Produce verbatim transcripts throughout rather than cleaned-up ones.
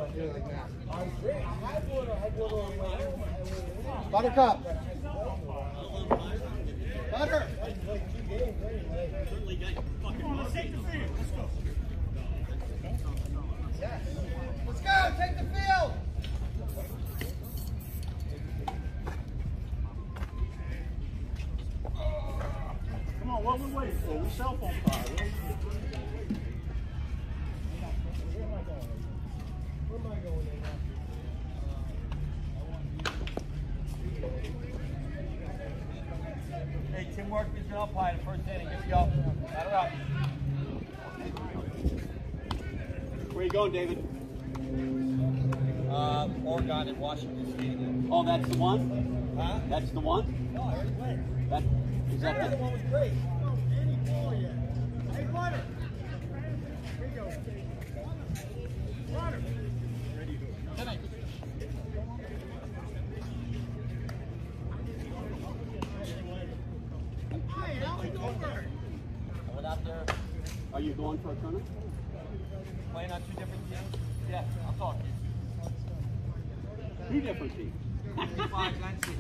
Buttercup. Butter. Let's go. Take the field. Come on, what we waiting for? We cell phone fire. Where am I going in now? Hey, Tim Work is your umpire in the first inning. Here we go. Batter up. Where you going, David? Uh, Oregon and Washington State. Oh, that's the one? Huh? That's the one? No, I already went. That, is that The other the one was great. Any ball yet? Hey, Butter. Here you go. Butter. Hey, Alfie Goldberg. I went out there Are you going for a tournament? playing on two different teams. Yeah, I'll talk to you. Two different teams. Five, nine, six.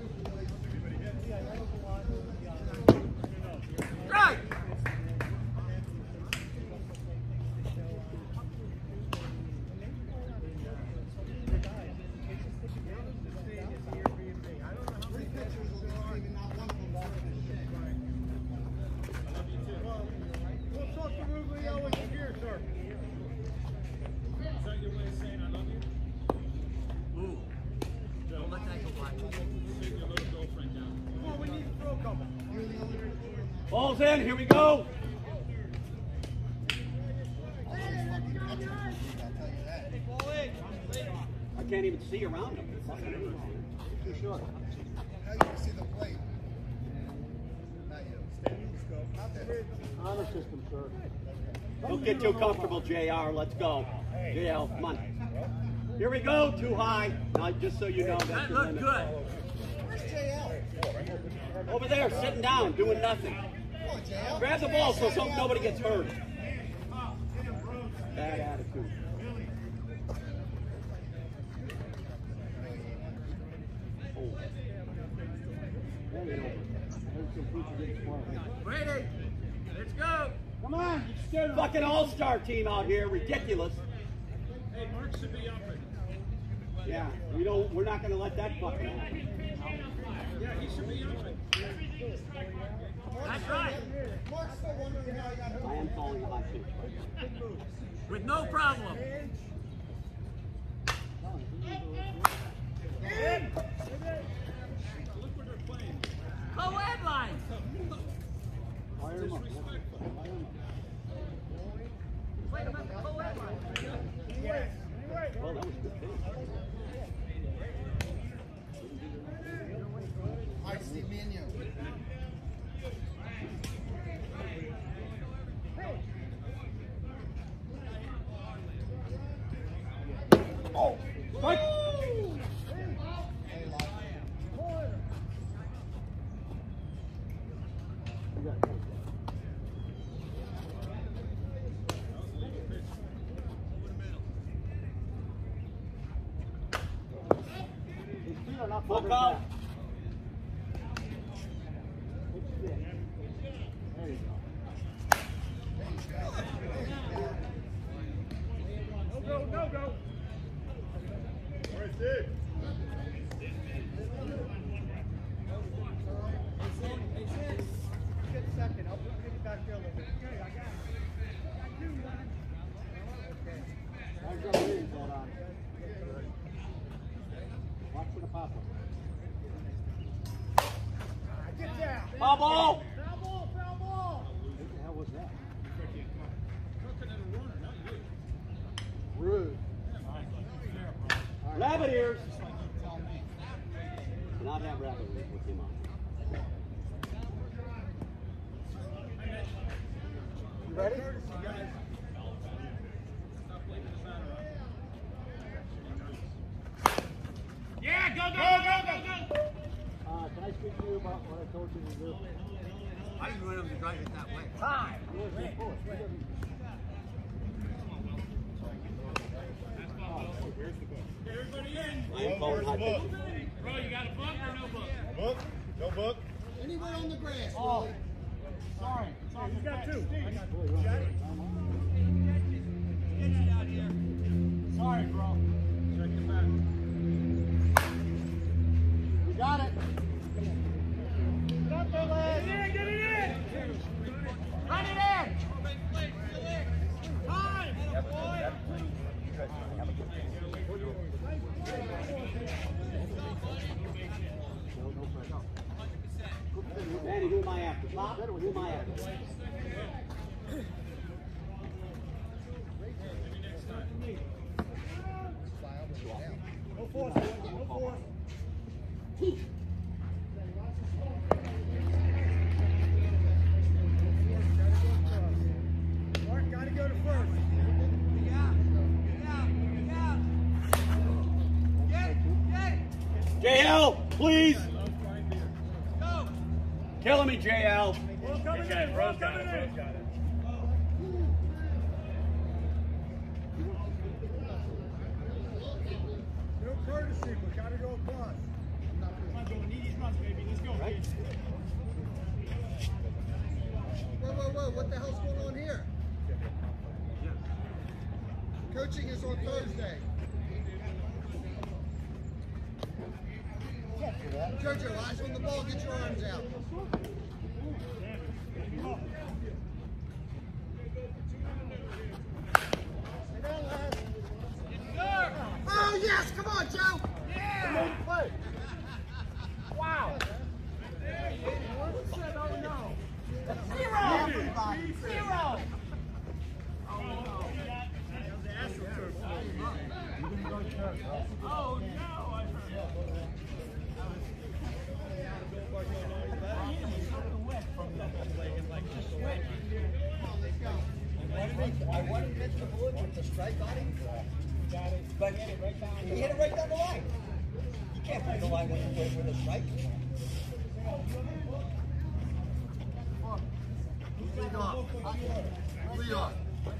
Right. Ball's in, here we go. I can't even see around him. Too short. Now you can see the plate. Honor system, sir. Don't get too comfortable, J R. Let's go. J L, come on. Here we go. Too high. Now, just so you know, that's That your looked limit. good. Where's J L? Over there, sitting down, doing nothing. Come on, J L. Grab the ball so some, nobody gets hurt. Bad attitude. Oh. Ready? Let's go. Come on, you scared. Fucking all-star team out here, ridiculous. Hey, Mark should be up. Yeah, we don't. We're not going to let that fucking happen. Yeah, he should be up. That's right. Mark's still wondering how he got hurt. I am calling it my pitch. With no problem. In. Look where they're playing. Co-ed line. Fire him up. Fire him up. Wait a minute. Co-ed line. Well, that was good pitch. All right, Steve, me and you. Oh, strike. Full count. There you go. No go, no go. Where's Steve? Get second. I'll put it back there a little bit. Okay, I got it. I do, man. Okay. I've got reading going on. Watch for the pop-up. Get down. Foul ball. Foul ball, foul ball. What the hell was that? Looking at a runner, not you. Rude. Rabbit ears. Not have rabbit ears with him on. You ready? Yeah, go, go, go, go, go, go! Uh, can I speak to you about what I told you to do? I didn't want him to drive it that way. Time. I'm going to pull it. He doesn't- Oh, I think. Bro, you got a book or no book? Book? No book? Anywhere on the grass. Oh. Sorry. It's on You the got back. two. Steve. I got two. You got it? Sorry, bro. Check the back. You got it. Get there, lad. Get it in, get it in! Run it in. Time! Danny, who am I after? Top? Who am I after? No force. No force. Mark, gotta go to first. J L, please. Killing me, J L. Ball coming in. Ball coming in. No courtesy, but gotta go across. Come on, Joe, we need these runs, baby. Let's go. Right. Whoa, whoa, whoa, what the hell's going on here? Coaching is on Thursday. Jojo, eyes on the ball, get your arms out. Stay down, lad. Oh yes, come on, Joe! Play. Wow. What said, oh no? Everybody. Zero. Oh, no! I I wanted to miss the bullet with the strike on him. But he hit it right down the line. You can't play the line with, with, with a strike. Lead off. Lead off.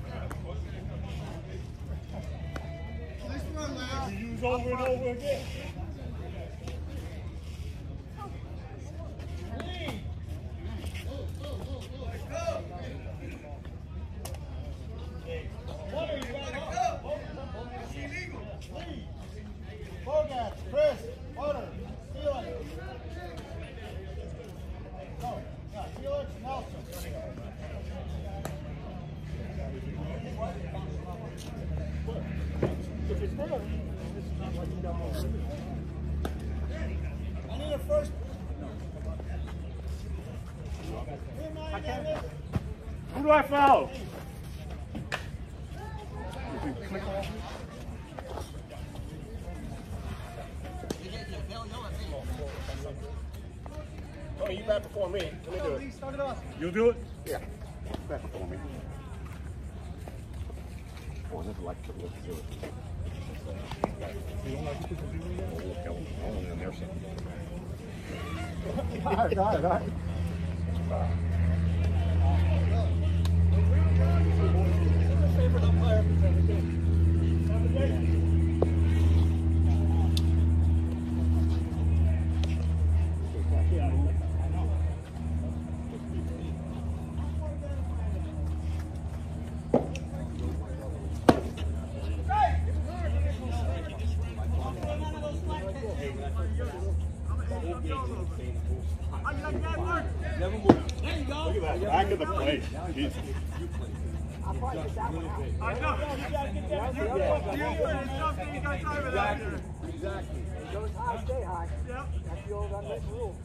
Nice run, Laz. You use over and over again. Bogats, Chris, Butter, Felix. Go. Yeah, Felix, Nelson. If it's there, this is not like you got more. I need a first. Who do I foul? Tony, you bat before me. Let me do it. Start it off. You'll do it? Yeah. Bat before me. Oh, this is like let's do it. All right, all right, all right. Never move. There you go. Look at that, back of the plate. Jesus. I know. You gotta get that. You there's something you got time of that. Exactly. It goes high, stay high. Yep. That's the old unwritten rule.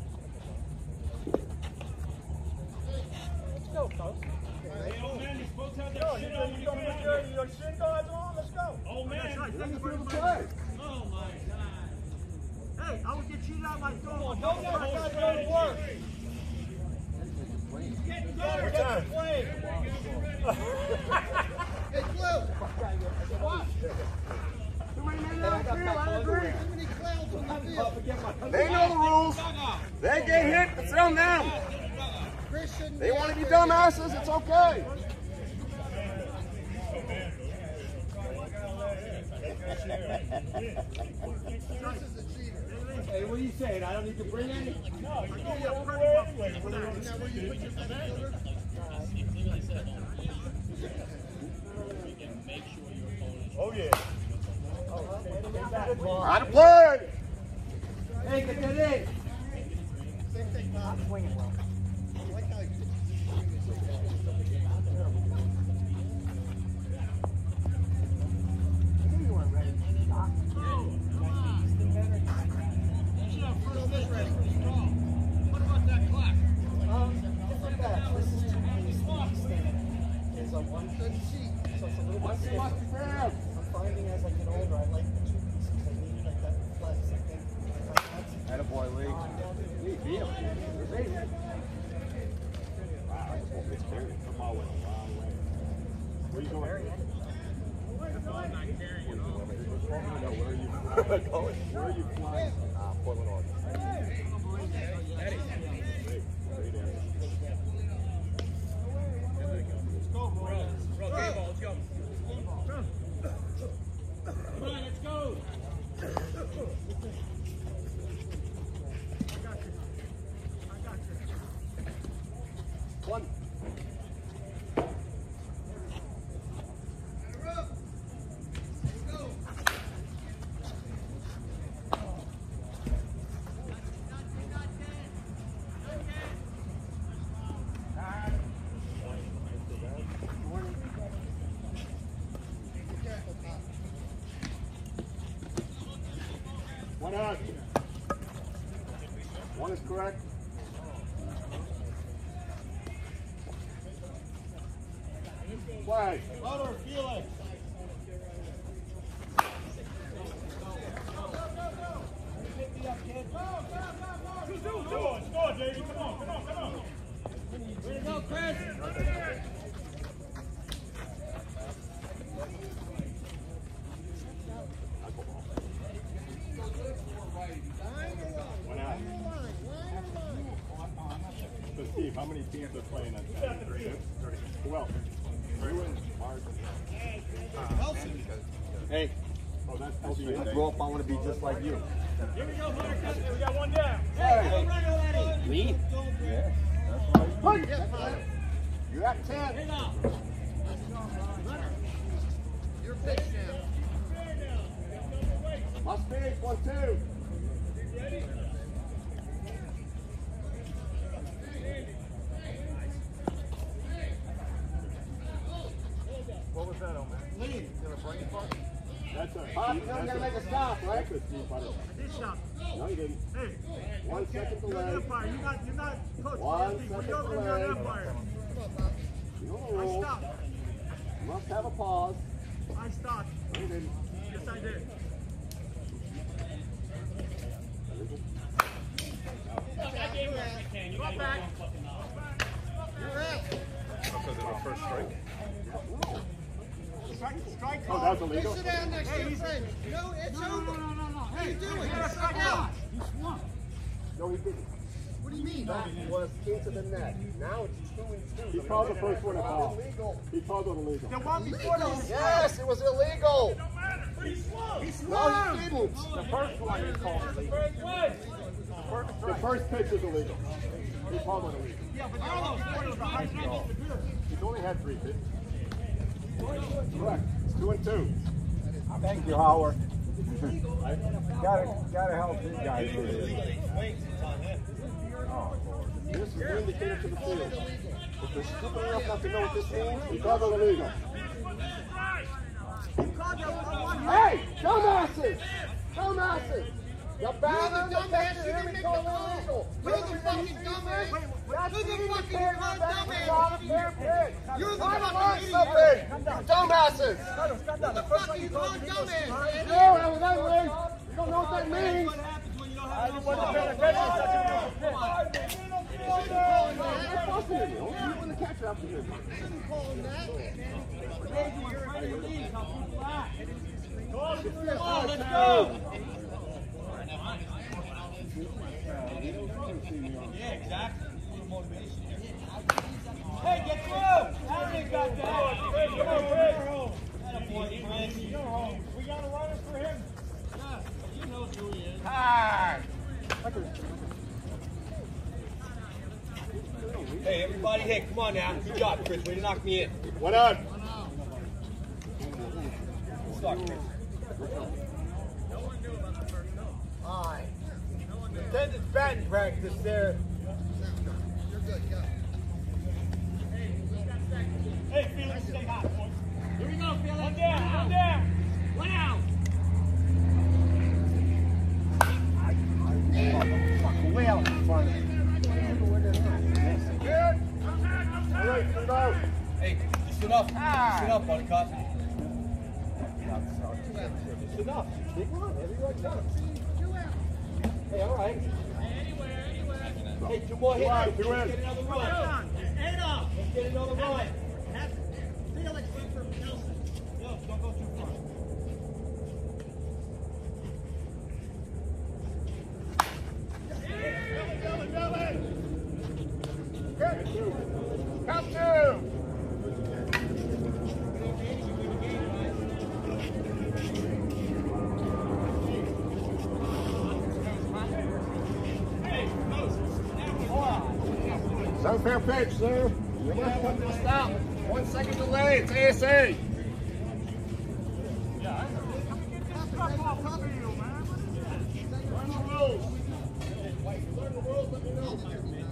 Let's go, folks. Hey, old man, you're supposed to have Go. that You shit gonna on when you put get your, ready. your shin guards on? Let's go. Old man. That's right. Thank you for the Oh, my God. Hey, I would get cheated out my door. Don't Don't go, go hold to it. work. Get We're started. done. Hey, Blue, Too many men on the field, I agree. too many clowns on the field. They know the rules. They get hit. It's on them. Chris shouldn't They be want to out be there. dumbasses. It's okay. Hey, what are you saying? I don't need to bring any? No, you give you a pretty anyway. Oh, yeah. Out of play! Hey, get that in! I'm swinging well. What about that clock? Um, different batch. This is two piece. The east thing is a one piece. So it's a little bit safer. I'm finding as I get older, I like the two pieces. I need like that flex, I think. Attaboy, Lee. Lee, beat him. Beat him. Wow, it's carrying. Come on, went a long way. Where are you going? No, where are you going? Where are you flying? Uh, Portland, Oregon. Let's go, bro. Bro, game ball, let's go. Come on, let's go. One. One out. One is correct. Flag. Louder, feel it. Score, score, Davey. Come on, come on, come on. Way to go, Chris. One out. So Steve, how many teams are playing on Saturday? Who else? Bruins, Mark. Hey. Oh, that's L B A. Grow up, I want to be just like you. Here we go, Marcus. We got one down. Hey. Run already. Me? Yeah. That's right. You're at ten. Hey, now. Your pitch now. Must be one, two. Ready? What was that, Oman? Lead. Got a brain fart? That's a. Pop, you gotta make a stop, right? That's a deep butter. This shot. No, you didn't. Hey, One second you're an delay. umpire. You're not, you're not coach. One Anthony. When second you're over, you're an delay. umpire. You know the I rules. stopped. You must have a pause. I stopped. No, you didn't. Yes, I did. That game where we can. You gotta go one fucking hour. You're out. Because of the first strike. Strike, strike Oh, call. that was illegal? Sit down next to your friend. You know, it's No, no, over. no, no, no, no. What are Hey, you doing? hey, You're strike strike out. out. You swung. No, he didn't. What do you mean? That was into the net. Now it's two and two. He So called we the don't first one a have foul. illegal. He called it illegal. The one before that was Yes, it was illegal. Don't matter. He swung. He No, swung. he didn't. The first one he called illegal. First one. The first pitch is illegal. He called it illegal. Yeah, but all those quarters are high pitches. He's only had three pitches. Correct. It's two and two. Thank you, Howard. gotta, gotta help these guys. Oh, Lord. This is the indicator to the field. If they're stupid enough not to know what this means, he called it illegal. He called that one. Hey, dumbasses! Dumbasses! The batter, the dumbass, pitcher, you here didn't we make go the call. illegal. You're the fucking dumbass. That's You're the the fucking indicator dumbass. that it's not a fair pitch. You're the Try to fucking learn idiot. something. You dumbasses! What the fuck are you calling dumbass? No, that was ugly. You don't know what that means. What happens when you don't I have didn't no want to ball? bet a bet on such a beautiful pitch. You're supposed to be. You win the catcher after this. Oh, let's go. Yeah, exactly. A little motivation here. Hey, get through! Harry got that! Come on, Chris! Atta boy, Chris. We got a runner for him. Hey, everybody, hey, come on now. Good job, Chris. Way to knock me in. One on. Start, Chris. Aye. Attendance batting practice there. You're good, go. Hey, Felix, stay hot, boys. Here we go, Felix. One down, one down. One out. Way out in front of me. All right, sit out. Hey, just enough. Just enough, Buttercup. Just enough. Big one. Everybody got it. Hey, all right. Hey, two more hits. Let's two in. get another run. Eight off. Let's get another run. Have Felix wait for Nelson. No, don't go too far. Count two. So fair pitch, sir. You must come to a stop. One second delay. It's A S A. Learn the rules. Learn the rules. Let me know.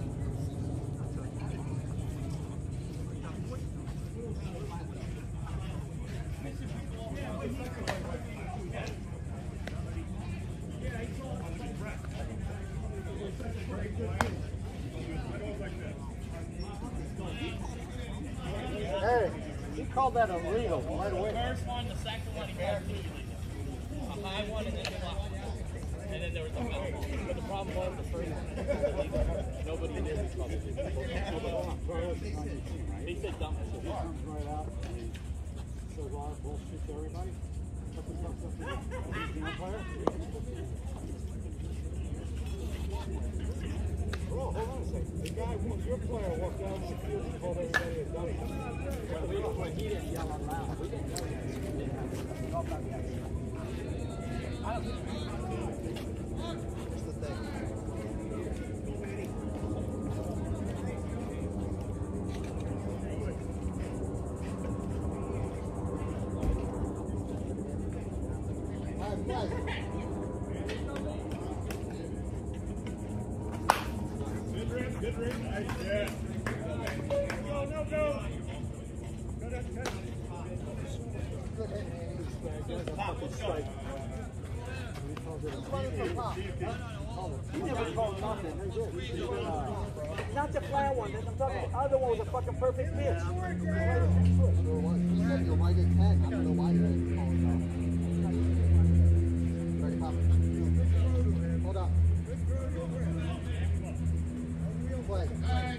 Hey, he called that illegal right away. First one, the second one, he called two illegal. A high one and then the low. And then there was a foul. But the problem was the first one, nobody did his called it illegal. He said dumb. He comes right out and he says all that bullshit to everybody. What the fuck's up with you? He's the umpire? Oh, hold on a second. The guy, your player walked out on the field and told everybody had done it. He didn't yell out loud. We didn't know yet. Here's the thing. All right, guys. Good ring, good ring. Nice, yeah. Go, no, go. Go, go, go. Good hit, Andy. Pop, let's go. Who's running for pop? He never called nothing. They did. He did, uh, not the flat one. I'm talking the other one was a fucking perfect pitch. Sure was. He said you're right at ten. I don't know why you didn't call it off. Right, pop. Hold up. Play.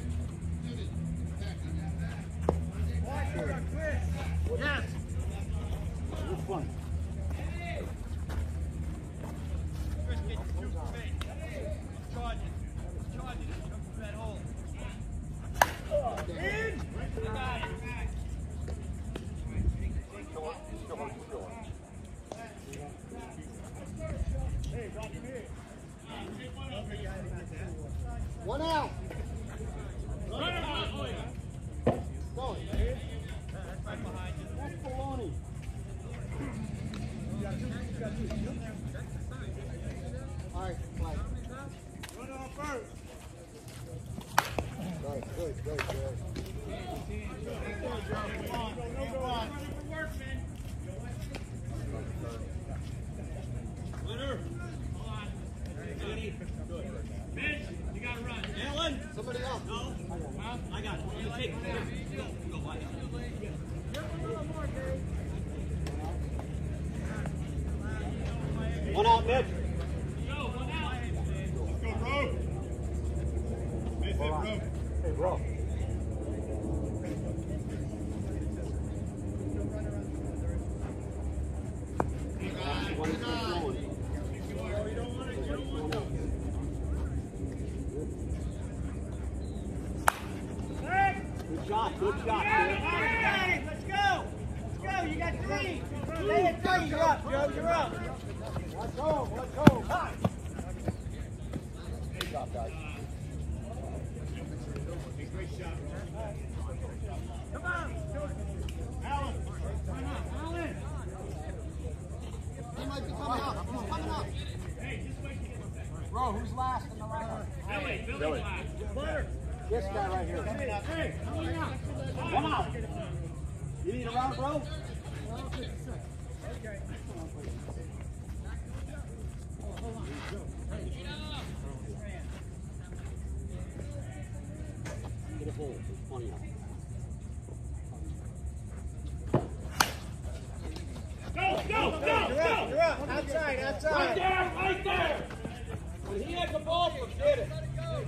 Yes. Which one? Chris, get your two feet. Charge it. Charge it. Jump from that hole. In. You got it. One out. Run it out. Oh, yeah. Going. That's right behind you. That's baloney. All right, play. Run off first. Good, good, good, good. Come on. Come on. Work, man. Winner. Hold on. Good. Mitch, you gotta run. Alan. Somebody else. No. Huh? I got it. You take it. Go. Go. Watch. One out, Mitch. Go. One out. Let's go, bro. Miss it, bro. Hey, bro. One is going. Good shot, good shot. Hey, let's go. Let's go. You got three. Stay at three. You're up, Joe. You're up. Let's go. Let's go. might be coming up. He's coming up. Bro, who's last in the lineup? Billy, Billy. Butter. This guy right here. Hey, coming out. Come on. You need a round, bro? Okay. Get a hole. There's plenty of them. Go, go, go, go! You're up. Outside, outside. Right there, right there! When he has the ball, forget it.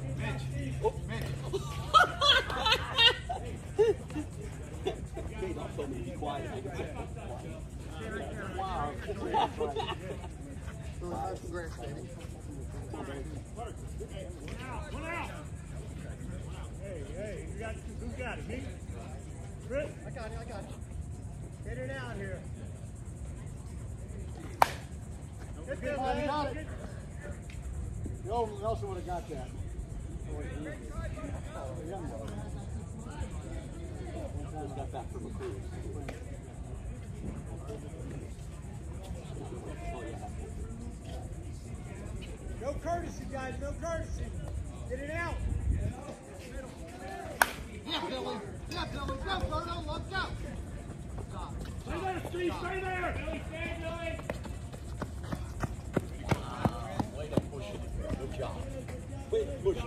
Kate also told me to be quiet. I can say quiet. Wow. One out. Hey, hey, you got, who got it? Me? Chris? I got it, I got it. Get it out here. Get there, Oh, you man. got it. Nelson would have got that. Just got back from a cruise. Oh, yeah. No courtesy, guys, no courtesy. Get it out. Yeah, Billy. Yeah, Billy. Go, Birdo. Let's go. Stay there, Steve, stay there. Billy, stay, Billy. Way to push it. Good job. Way to push it.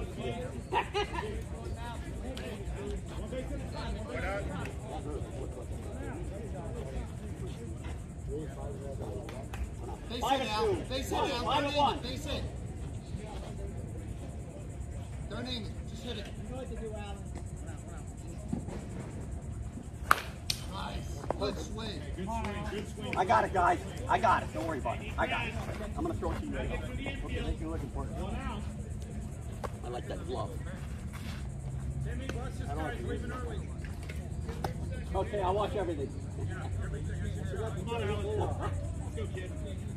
They Five sit and out. two. They sit One, out. five Don't and name one. it. They sit. Don't name it. Just hit it. Nice. Good swing. Good swing, good swing. I got it, guys. I got it. Don't worry about it. I got it. I'm going to throw it to you right now. Okay, make you looking for it. I like that glove. I don't like it. Okay, I'll watch everything. Come on, Billy. Let's go, kid.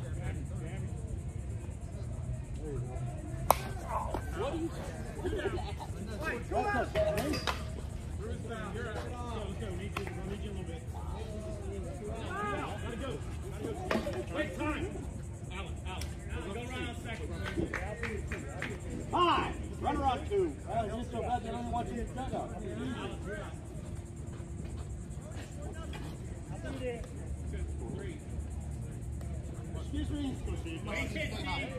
What are you Hey, come on. Bruce, uh, you're out. Let's go, let's go. Need you, we'll need you a little bit. Gotta go. Gotta go. Wait, time. Alan, Alan. Alan, go around second. Time! Runner on two. Well, it's just so bad they don't want you to dugout. Excuse me. Wait, hit, Steve.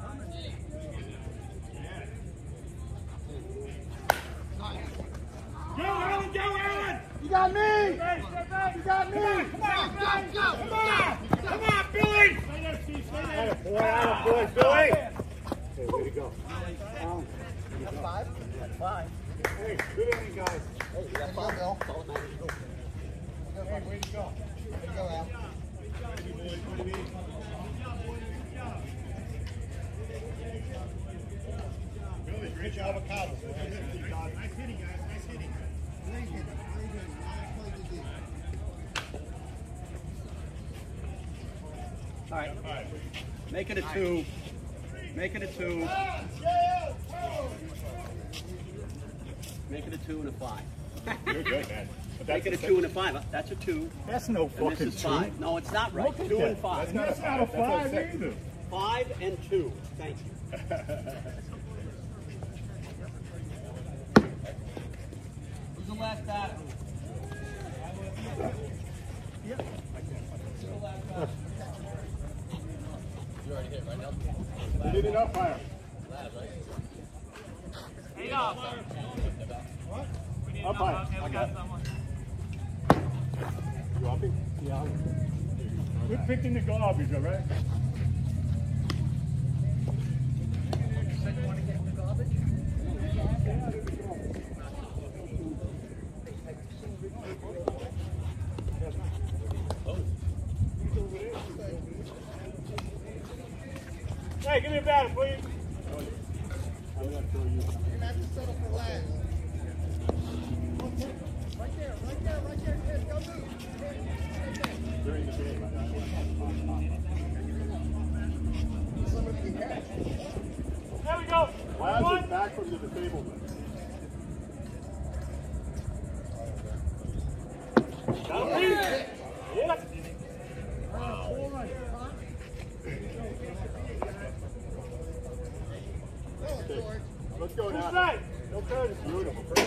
Go, Alan, go, Alan! You got me! Stay back, stay back. You got me! Come on, come on, Go, go, come on! Come on, Billy! Stay there, Steve, stay there. Boy, boy, Billy. Okay, way to go. Five? Five. Hey, good inning, guys. Hey, you got five, Bill. Hey, way to go. Way to go, Al. Billy, great job, avocados. Nice hitting, guys, nice hitting. Very good. Very good. Not quite the deal. All right. Make it a two. Make it a two. Make it a two and a five. You're good, man. But Make it a two and a five. That's a two. That's no And fucking this is five. No, it's not right. Look at Two that. and five. That's not a five either. Five and two. Thank you. Who's the last batter? Yep. You already hit, right now? You did it up higher. Hey, up. We need Up a high. number. Okay, we got someone. You upping? Yeah. Quit picking the garbage, all right? Want to get in the garbage? Hey, give me a batter, please. I'm gonna throw you. You're going to have to settle for last. Right there, right there, right there. Yes, go move. During the game, I don't Somebody can catch. There we go. Laz One. is back from the disabled. Got him. Yep. Let's go now. Inside. No courtesy. Beautiful. Two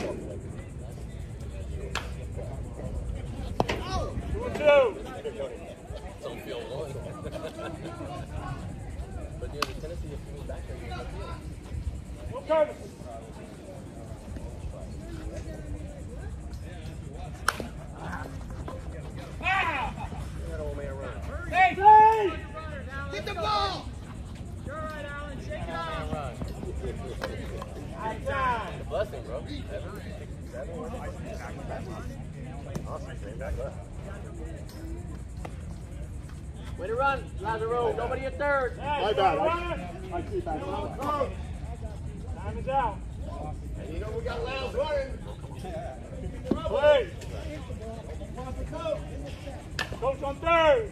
and two. Don't feel one. But near the Tennessee, if you move back there, you're going to feel it. No courtesy. That old man run. Hey! Hey! Get the ball! Man run. Outside. It's a blessing, bro. Seven, six, seven. Awesome. Stay back left. Way to run, Lazaro. Nobody at third. My bad. I, I see back. Time is out. And you know we got Laz running. Play. Coach on third.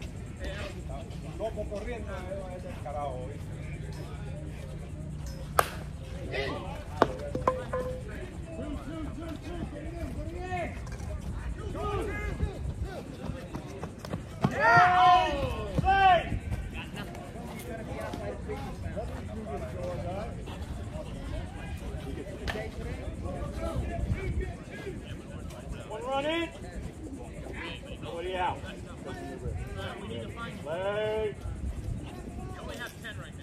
One run in. Nobody out. Play. You only have ten right now.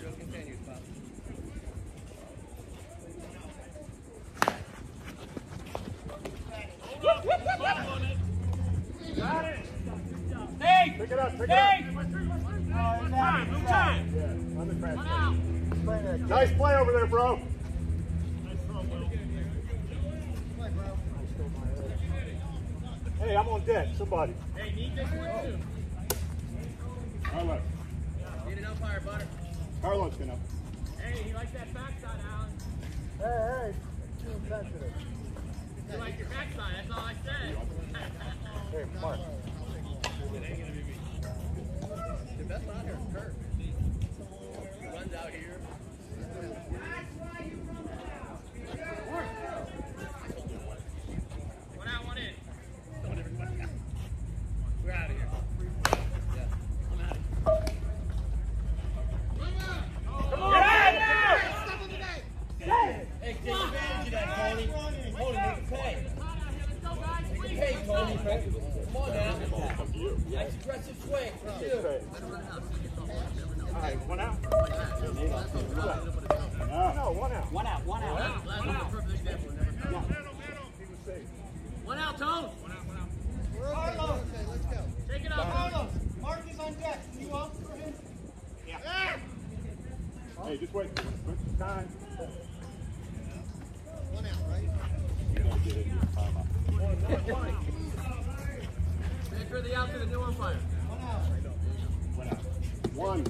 Got it. Hey! Pick it up. Pick it Hey! up. Move time, move time. Yeah. On the crash. One out. Nice play over there, bro. Nice throw, Will. Hey, I'm on deck. Somebody. Hey, need this one too. Carlos. Need an umpire, butter. Carlos can up. Hey, he likes that backside, Alan. Hey, hey. Too sensitive. You like your backside, that's all I said. Hey, Mark. The best out here is Kurt. Runs out here. One out, one in. We're out of here. Yeah, I'm out of here. Come on! Get out! Hey, take advantage of that, Tony. Tony, make it pay. Make it pay, Tony. Come on now. Nice aggressive swing for you. All right, one out. No, one out. One out, one out. One out. Perfect example. One out, Tone. We're okay, we're okay, let's go. Take it up. Carlos, Mark is on deck. Can you off for him? Hey, just wait. Wait, time. One out, right? You gotta get in your time up. Transfer the out to the new umpire. One out. One out. One.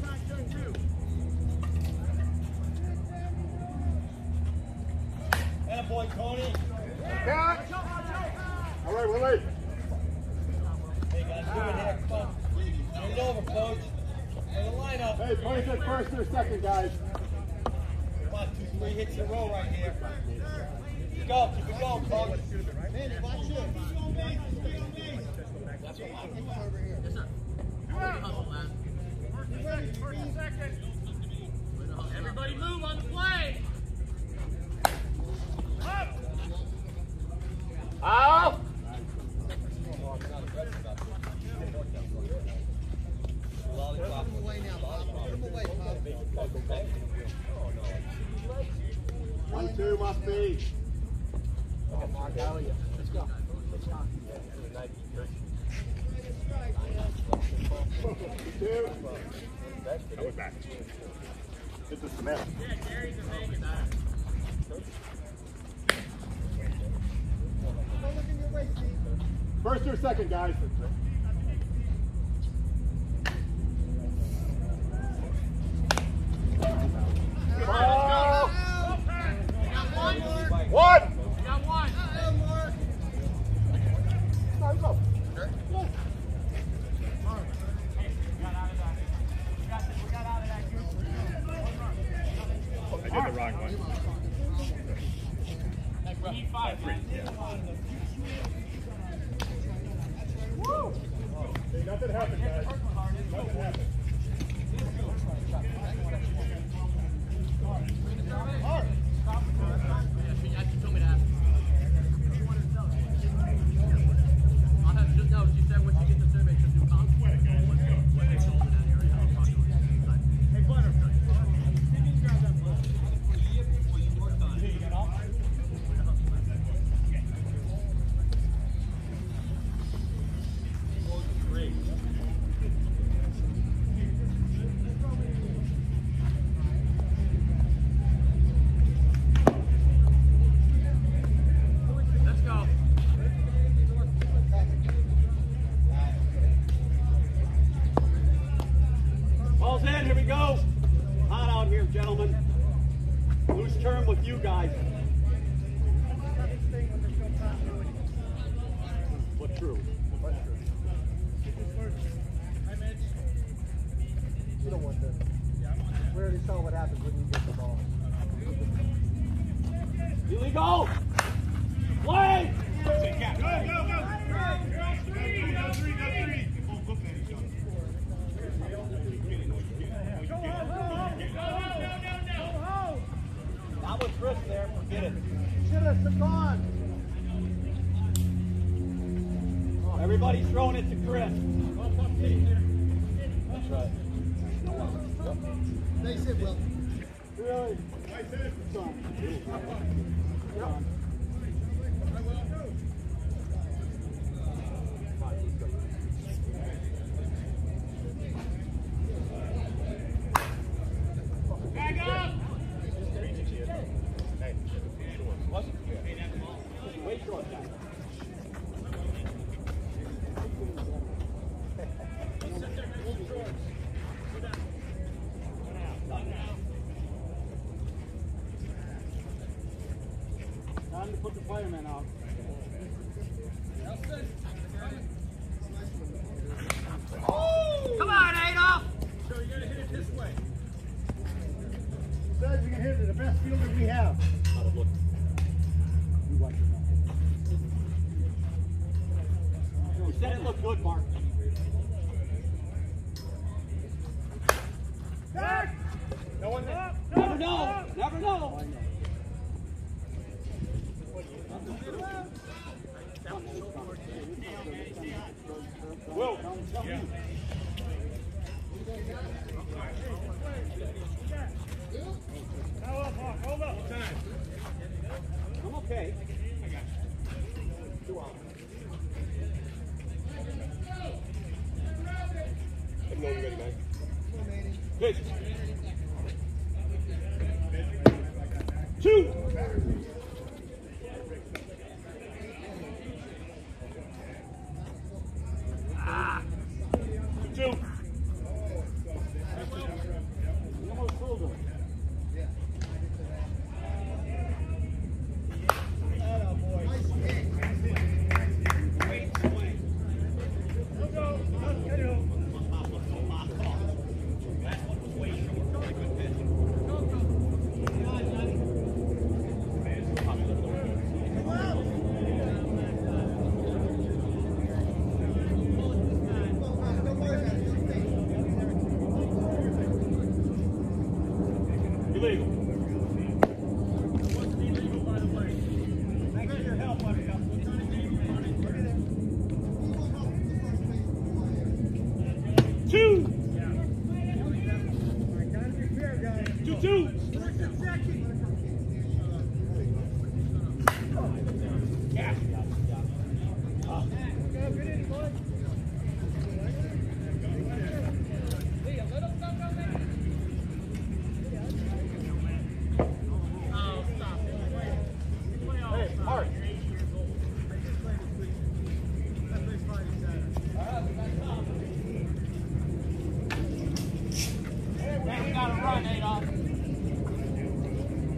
That boy, Tony. Cut. All right, Willie. Hey, guys, do it here. Come on. Get it over, coach. Hey, the lineup. Hey, place it first or second, guys. Come on, two, three hits in a row right here. Keep it going, keep it going, coach. Manny, watch you. That's what I'm doing over here. Yes, sir. First and second. Everybody move on the play. Up. Out. Put him away now, Bob. Put him away, Bob. One, two must be. Come on, Mark, how are you? Let's go. Let's go. Two. Coming back. Hit the cement. Yeah, Gary's a making that. Don't look in your way, Steve. First or second, guys. Ball. One more. One. We got one. One more. I did the wrong one. We need five. Hey, nothing happened, guys. Nothing happened. Hard. with you guys. What's true? What's true? You don't want this. We already saw what happens when you get the ball. Illegal! Play! Go, go, go! Three, go three, go three! That was Chris there, forget it. Should have gone. Everybody's throwing it to Chris. That's right. Nice hit, Will. Really? Nice hit. Yep. Back up! Way short guy. Time to put the fireman out. Come on, Adolph! So you gotta hit it this way. Says you can hit it, the best fielder we have. You watch your mouth. You said it looked good, Mark. No one up. Never know. Never know. Will. Yeah. Hold up, hold up. Time. I'm okay. I got you. Two out. I know you're ready, man. Pitch. Two. Ah! Two. You almost fooled him. Illegal. What's illegal, by the way? Thanks for your help, Buttercup. Two. Two, two. Yeah. Hey, Mark. Now we gotta run, Adolph.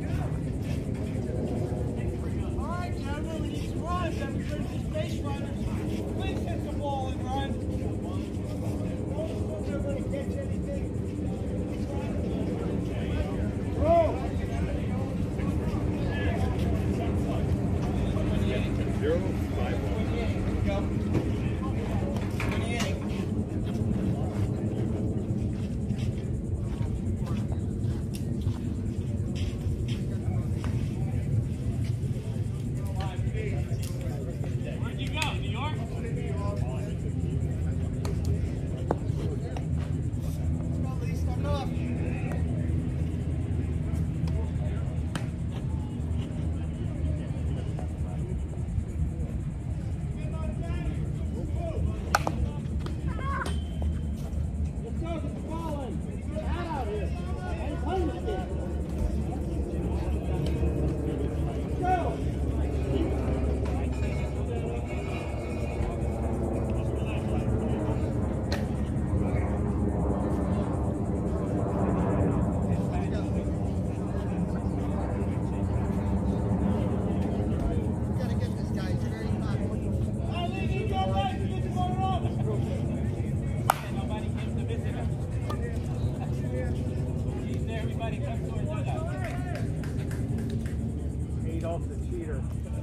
Adolph the cheater.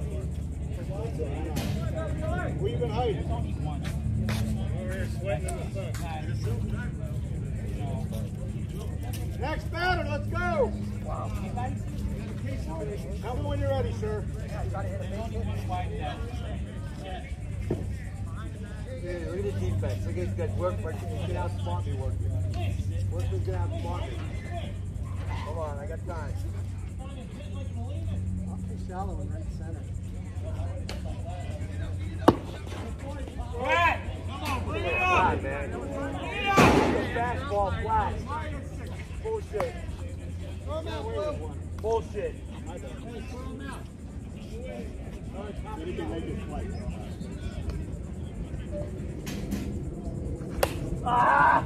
Where you been hiding? Over here sweating in the sun. Next batter, let's go! Wow. Tell me when you're ready, sir. Yeah, look at the defense. Look at these guys work. Work. Get out smart me. Work. Work. Get out smart me. Come on, I got time. Awfully shallow in right center. Flat! Come on, bring it up! Flat, man. Fastball flat. Bullshit. Bullshit. Ah!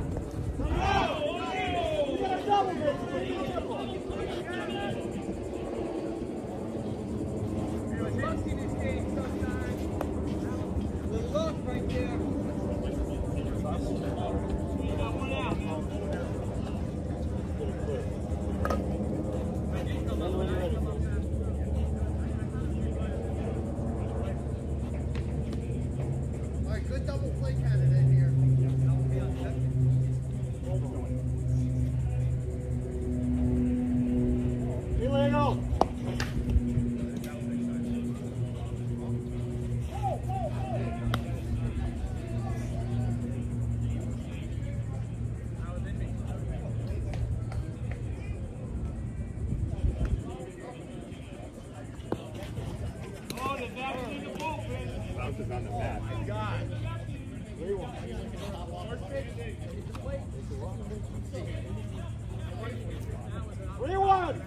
Good double play candidate here. Illegal! Bounces on the mat. God. Three one.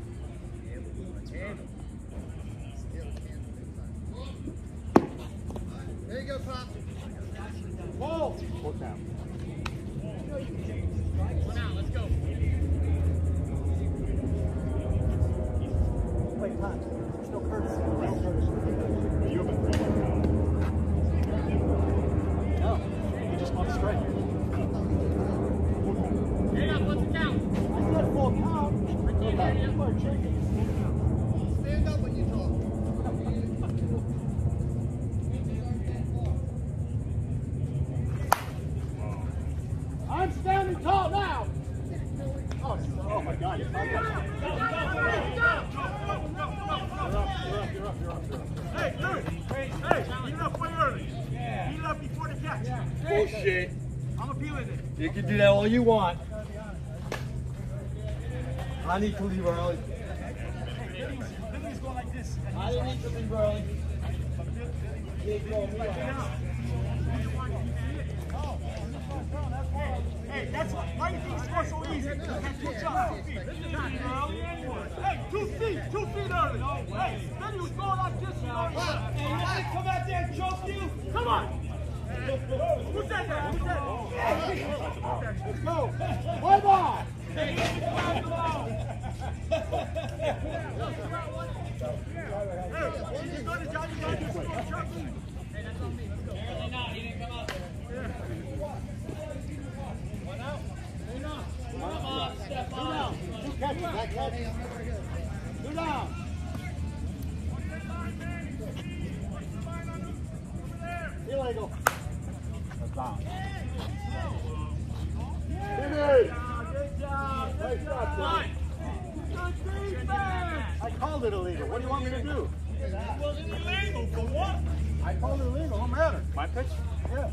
There you go, Pop. Ball. Four count. One out, let's go. Wait, Pop. There's no courtesy. No courtesy. You have a three one count. No. You just want to strike. Hey, up, what's the count? I said full count. I can't hear you. Stand up when you talk. I'm standing tall now. Oh, oh my God! You're up, you're up, you're up, you're up. Hey, dude! Hey, hey, heat up way early. Heat up before the catch. Bullshit. I'm appealing it. You can do that all you want. I need to leave early. Lily's going like this. I didn't need to leave early. Hey, that's why, why do you think it scores so easy? That's two jumps, two feet. Not early anyway. Hey, two feet, two feet early. Hey, then he was going like this, you know. Hey, you want to come out there and choke you? Come on. Who said that? Who said that? Let's go. One ball. Hey, you go to Johnny, you got to score, Chuck. Hey, that's on me. Let's go. Apparently not. He didn't come out there. One out. Two down. Come on, step on. Two catches. That catch. Two down. Illegal. That's down. Good job. Nice job, Tim. I called it illegal. What do you want me to do? It wasn't illegal for what? I called it illegal. What matter? My pitch? Yeah.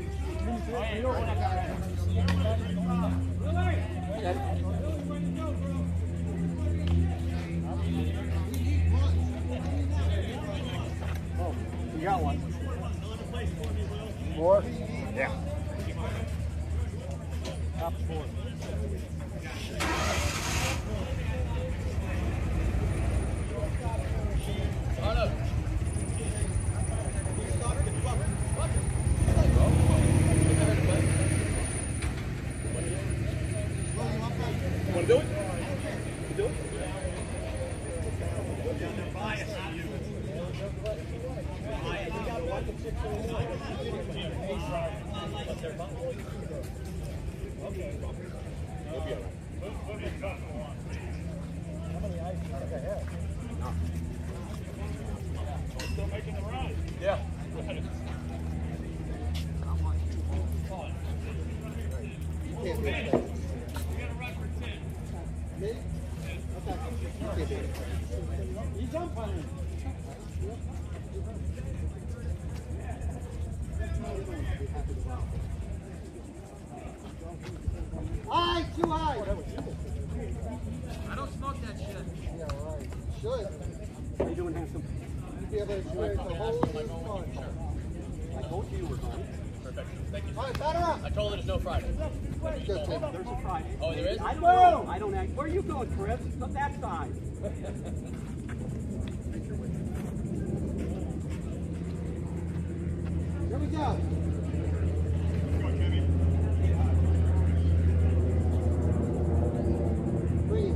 Oh, you got one. Four? Yeah. Top four. Want to do it? Do it? Okay. He's umpiring. High, too high. I don't smoke that shit. Yeah, right. Should. How you doing, handsome? You'd be able to experience the whole fun. I told you you were going. Perfect. Thank you. All right, batter up. I told her there's no Friday. Good, There's a Friday. Oh, there is? I don't know. I don't act. Where are you going, Chris? Up that side. Here we go. Breathe.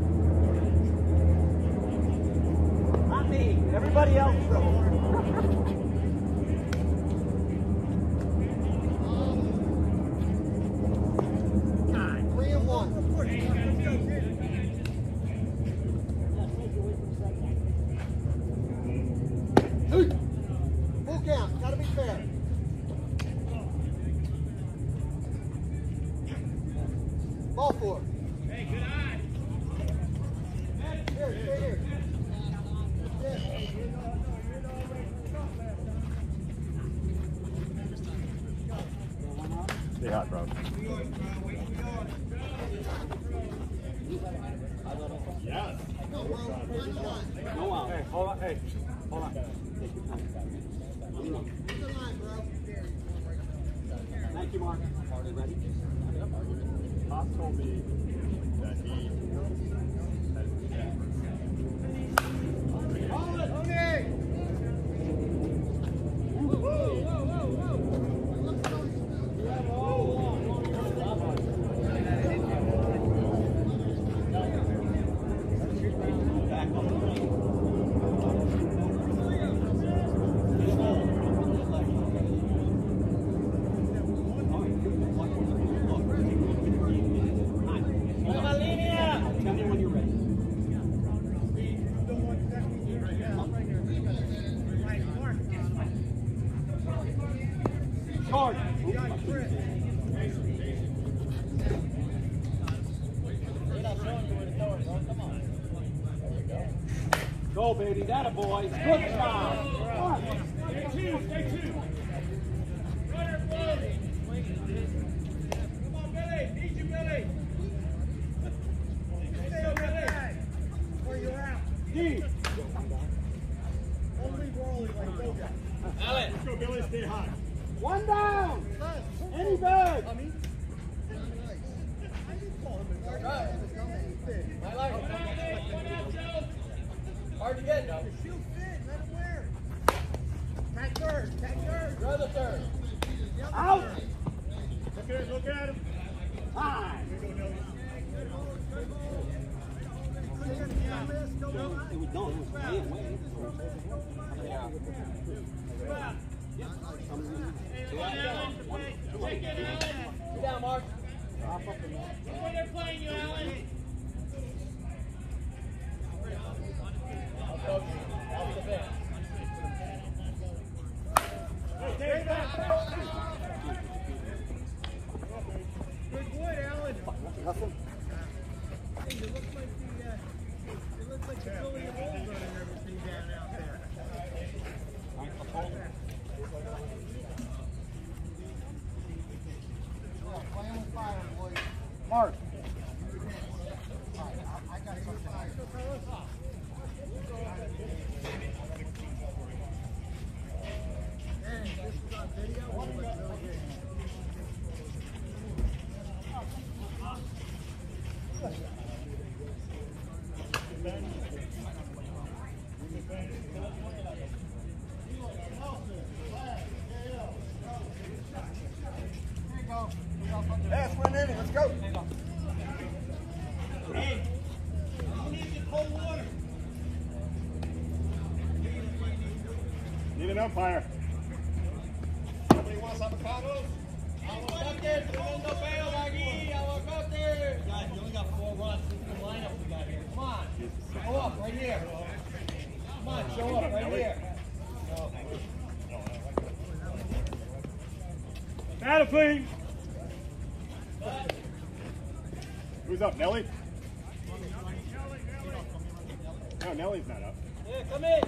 Not me. Everybody else, though. Three and one. Hey. Full count. Gotta be fair. Ball four. Hey, good eye. Here, stay here. Stay hot, bro. Yes. No out. Hey, hold on. Hey, hold on. Thank you, Mark. Are you ready? Pop told me that he Hold it, okay. Tell me when you're ready. Charge. Go, baby. That a boy. Good job. Stay two, stay two. Runner, Billy. Come on, Billy. Need you, Billy. Stay over there. Or you're out. Deep. Only Wally like go guy. Alan. Let's go, Billy. Stay hot. One down. Any bird. I like it. Hard to get, though. Shoot fit, let him wear it. Tag third, tag third. You're the third. Out. Look at him. Look at him. High. It was done. It was way away. Take it, Alan. Sit down, Mark. Look where they're playing you, Alan. I'll coach you. I'll be the best. Hey, take that. Good wood, Alan. Hey, you look like the, uh, you look like the Billy of old running everything down out there. Playing with fire, boys. Mark. I got something. Hey, this is on video. One was really good. Last one inning, let's go. Hey, you need some cold water. Need an umpire. Somebody wants avocados? Aguacate, segundo peo de aquí, aguacate. Guys, we only got four runs. Look at the lineup we got here. Come on. Show up right here. Come on, show up right here. Battle, please. Who's up, Nelly? No, Nellie's not up. Yeah, come in.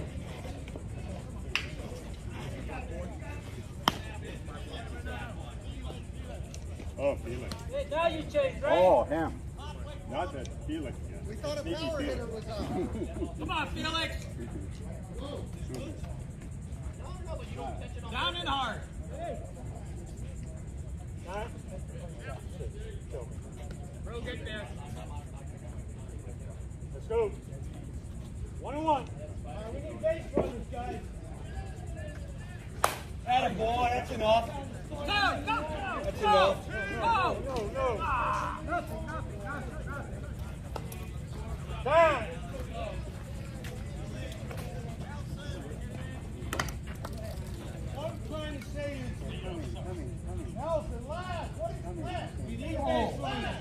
Oh, Felix. Hey, now you change, right? Oh, him. Not that Felix. Yeah. We thought a Sneaky power Felix. hitter was up. Come on, Felix. Down and hard. Bro, get there. Let's go. One and one. We need base runners, guys. Attaboy, that's enough. Go, go, go. That's go, enough. Go. No, no. Ah, nothing, nothing, nothing, nothing. Time. What I'm trying to say is, Nelson, last. What is last? We need base runners.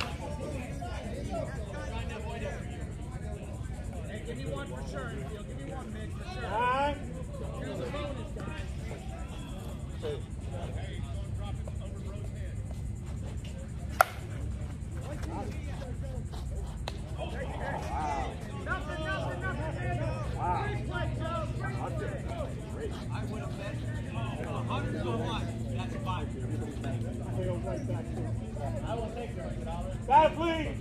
Hey, give me one for sure. Give me one, Mitch, for sure. Time. Here's the bonus, guys. Nothing, nothing, nothing. Great play, Joe. Great play. I would have bet a hundred to one. That's five. I will take that. Back, please.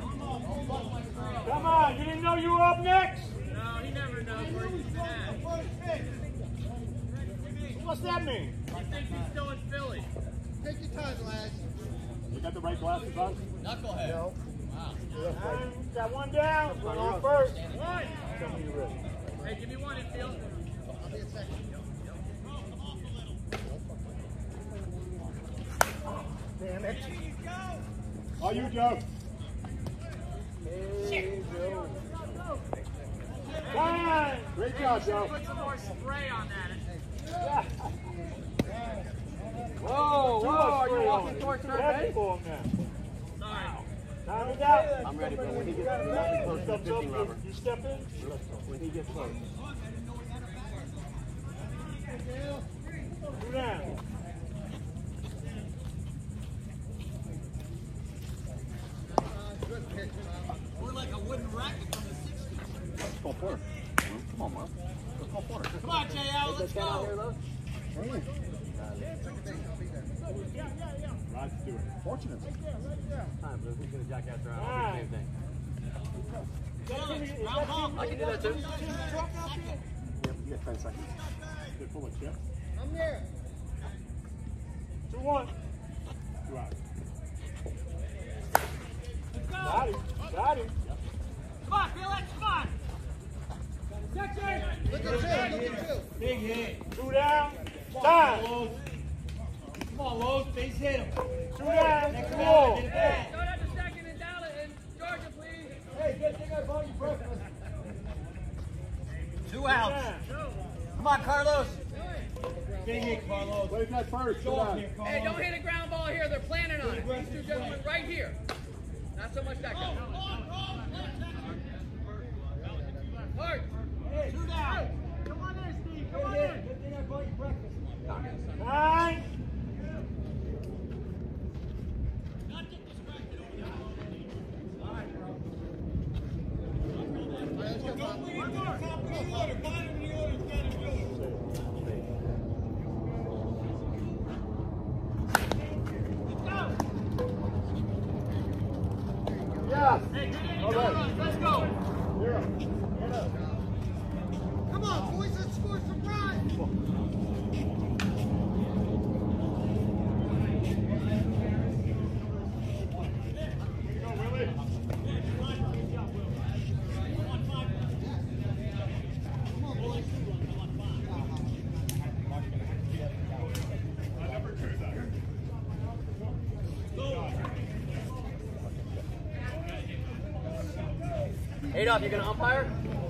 Come on. You didn't know you were up next? No, he never knows where he's been at. What's that mean? I think he's still in Philly. Take your time, lads. You got the right glasses on? Knucklehead. No. And got one down. We're on first. One. Hey, give me one in field. I'll be a second. Damn it. Oh, you, Joe. Time. Great job, Joe. Put some more spray on that. Whoa, whoa, are you walking towards third base? For him now. Sorry. Time is out. I'm ready, but when he gets really close to Steps up, fifteen, Robert. you step in. When he gets close. Two down. Good pitch, Tom. We're like a wooden racket from the sixties. Let's go for it. Come on, Mark. Let's go for it. Come on, J L, let's go. Rod's doing it. Fortunate. Time, but who's going to jackass around? I'll do the same thing. Round home. I can do that too. Yeah, you got ten seconds. They're full of chips. I'm there. Two one. Two out. Got him. Got him. Come on, Felix, come on. Section. Look at two. Look at two. Big hit. Two down. Time. Come on, Lowe's, base hit him. Two down. Next Two man, more. get it back. Start at the second in Dallas and Georgia, please. Hey, get the guy bought you breakfast. Two outs. Come on, Carlos. Big hit, Carlos. Wait, that first. Go Come up on. here, Carlos. Hey, don't hit a ground ball here. They're planning on it. These two gentlemen right here. Not so much that guy. Hard. Hey, two down. Come on in, Steve. Come on in. Good thing I bought you breakfast. Nine. Yes. Hey, get in, All right. Carlos. Let's go. Zero. Come on, boys. Let's score some runs. Adolph, you going to umpire?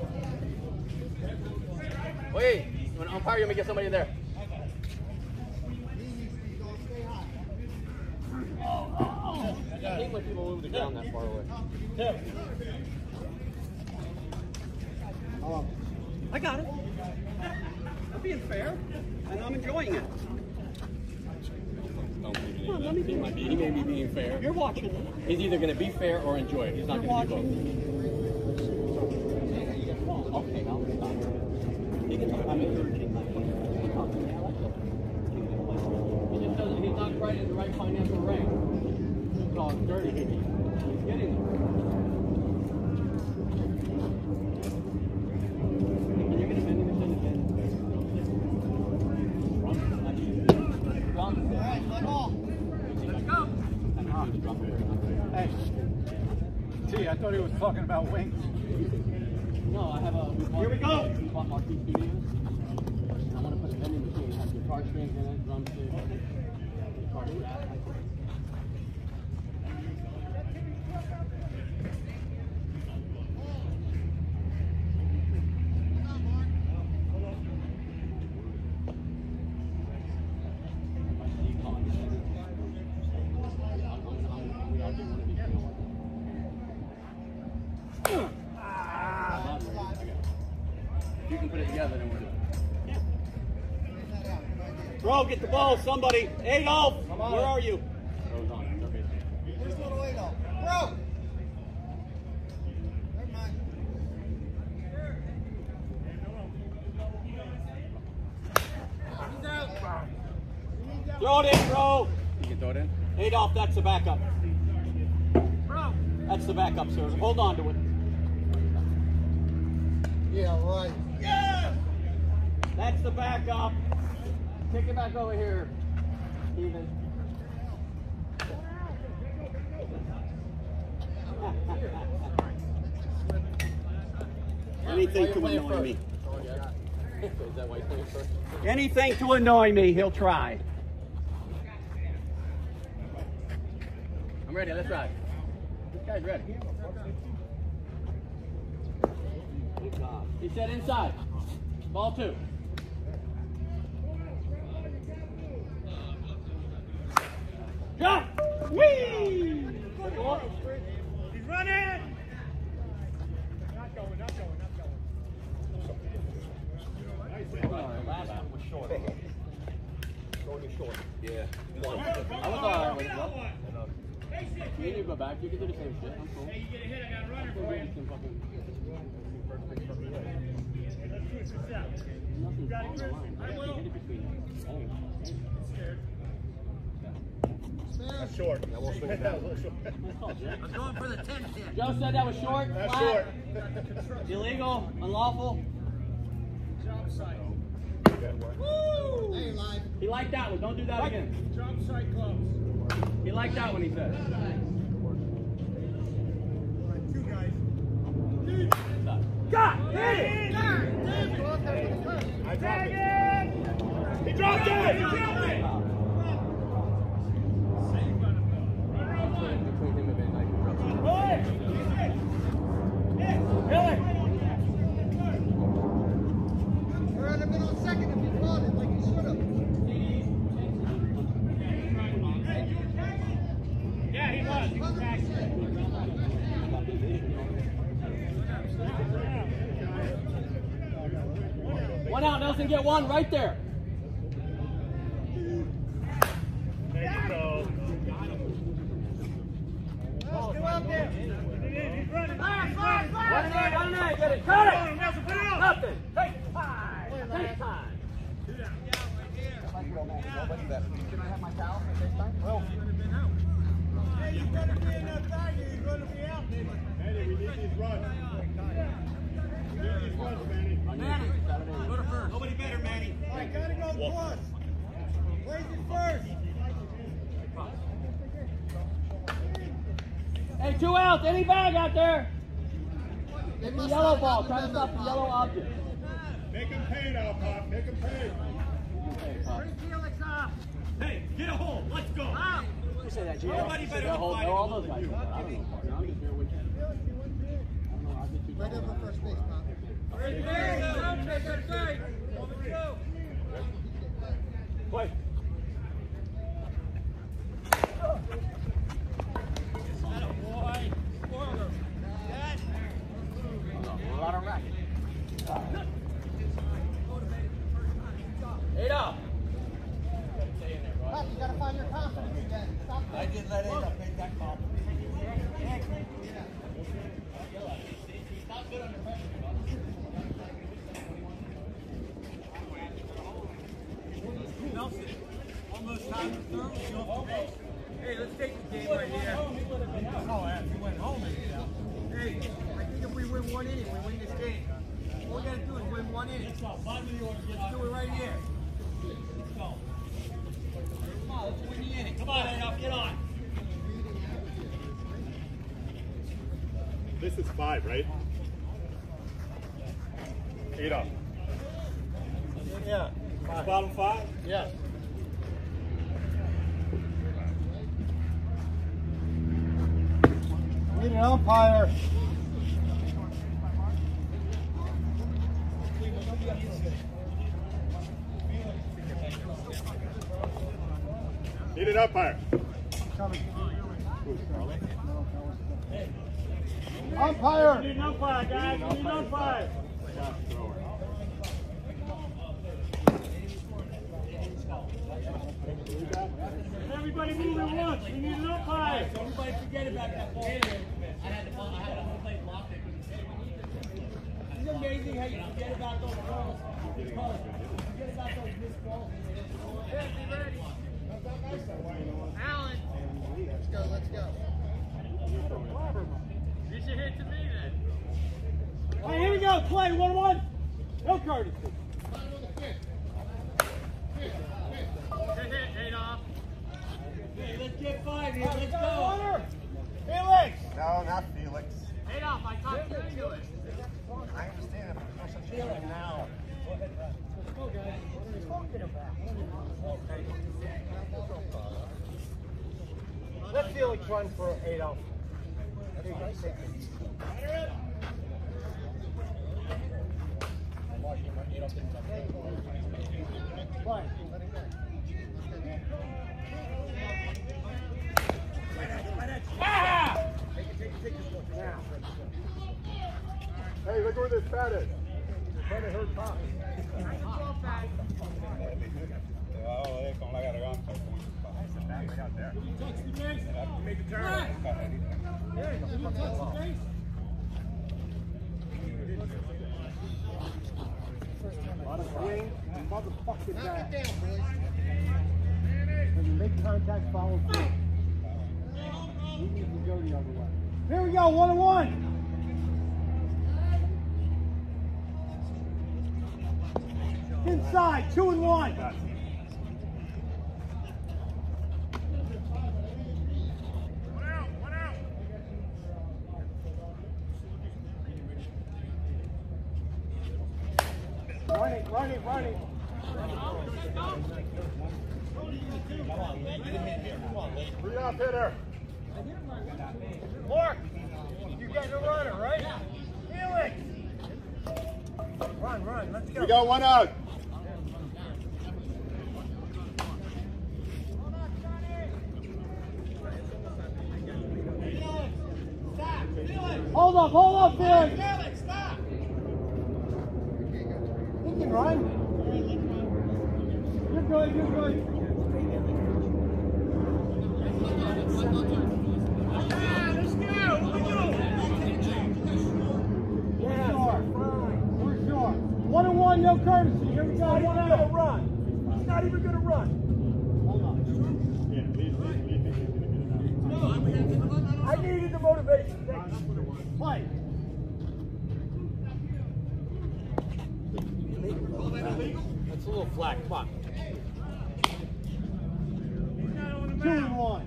Wait, you want to umpire? You want me to get somebody there? I hate when people move the ground that far away. I got it. I'm being fair, and I'm enjoying it. Come on, let me do it. He may be being fair. You're watching. He's either going to be fair or enjoy it. He's not You're going to be both. watching. Okay, now stop. You can talk. I'm encouraging my team. He just doesn't, he's not quite in the right financial range. It's all dirty. He's getting there. And you're going to bend him again. All right, let go. Let's go. Hey. Gee, I thought he was talking about wings. No, I have a. We Here we go. We bought Marquee Studios. And I want to put a vending machine. It has guitar strings in it, drumsticks. Guitar strings. You can put it together and we'll do it. Bro, get the ball, somebody. Adolph, where are you? Throws on it. Okay. Where's little Adolph? Bro! Never mind. Throw it in, bro. You can throw it in? Adolph, that's the backup. Bro. That's the backup, sir. Hold on to it. Yeah, right. Yeah! That's the backup. Take it back over here, Steven. Anything to annoy me. Is that why you playing first? Anything to annoy me, he'll try. I'm ready, let's ride. This guy's ready. Good job. He said inside. Ball two. Jump! Whee! He's running! Not going, not going, not going. Last one was short. Going to short. Yeah. I was alright with it. You need to go back. You can do the same shit. I'm cool. Hey, you get a hit, I got a runner for you. Some fucking- Let's switch this out. Nothing's Got it, on the Chris? line. I You will. hit it between them. Scared. That's short. That was That's called Jack. I'm going for the ten pin. Joe said that was short, That's flat, short. illegal, unlawful. Jump site. Woo! Hey, live. He liked that one. Don't do that again. Jump site close. He liked that one, he said. Two guys. God, hit it! I dropped it. He dropped it! He dropped it! Between him and Van Dyke. We're at a middle second if you caught it like you should have. Yeah, he was. He was back. One out, Nelson, get one right there. There you go. Let's go out there. He's running. Flash, flash, flash. One and eight, one and eight, get it. Cut it. Nelson, put it on. Nothing. Take time. Take time. Hey, you better be in that bag or you're going to be out, baby. Manny, we need these runs. We need these runs, Manny. Manny, go to first. Nobody better, Manny. I gotta go plus. Plays it first. Hey, two outs. Any bag out there? They The must yellow not ball. have Try to gotten stop that the ball. yellow object. Make him pay now, Pop. Make him pay. Hey, get a hold. Let's go. You say that, G. Nobody better They'll hold- fight they'll it all than those guys. you. I don't know, partner. I'm just here with you. I don't know. I'll get you. Right over first base, Pop. Play. A lot of racket. Eight out. Pop, you gotta find your confidence again. Stop I didn't let Adolph make that call. He's not good under pressure. Hey, let's take the game right here. Oh, we went home. Hey, I think if we win one inning, we win this game. All we gotta do is win one inning. Let's do it right here. Let's go. Come on, let's win the inning. Come on, Adolph, get on. This is five, right? Eight up. Yeah. Five. Bottom five? Yes. Need an umpire. Need an umpire. Umpire. We need an umpire, guys. We need an umpire. Everybody move at once. We need an umpire. Everybody forget about that ball. I had the ball, I had the whole plate blocked it. Isn't it amazing how you forget about those balls? You forget about those missed balls. Alan. Let's go, let's go. You should hit to me then. All right, here we go. Play one one. No courtesy. Good hit, Adolph. Hey, let's get five here. Let's go. Felix. No, not Felix. Adolph, I talked you into it. I understand it, but there's no such feeling now. Let's go, guys. What are you talking about? Let Felix run for Adolph. Here, guys, take it. Fine. Ah! Hey, look where this bat is. Trying to hurt Pop. Oh, es con la garganta. Right out there. Make a turn. A lot of swing and motherfucking back. When you make contact, follow through. We need to go the other way. Here we go. One and one. Inside. Two and one. Running, running, running. Three up hitter. Mark, you're getting a runner, right? Felix! Run, run, let's go. We got one out. Hold up, hold up, Felix. Felix, stop! You can run. You're good, you're good. One and one, no courtesy. Here we go. He's One not even out. gonna run. He's not even gonna run. Hold on. Yeah, please, please, please, please, please. I needed the motivation. Thanks. Play. That's a little flat. Come on. Two and one.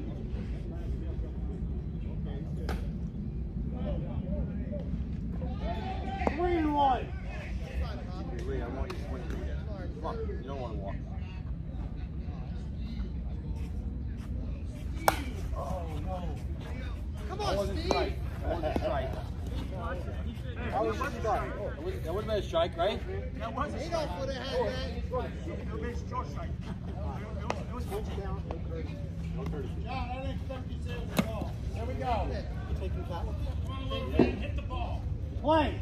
Three and one. Lee, I want you to swing through here. Come on, you don't want to walk. Come on, Steve. That was a strike. That would have been a strike, right? Adolph would have had that. Here we go. Taking that one. Hit the ball. Play.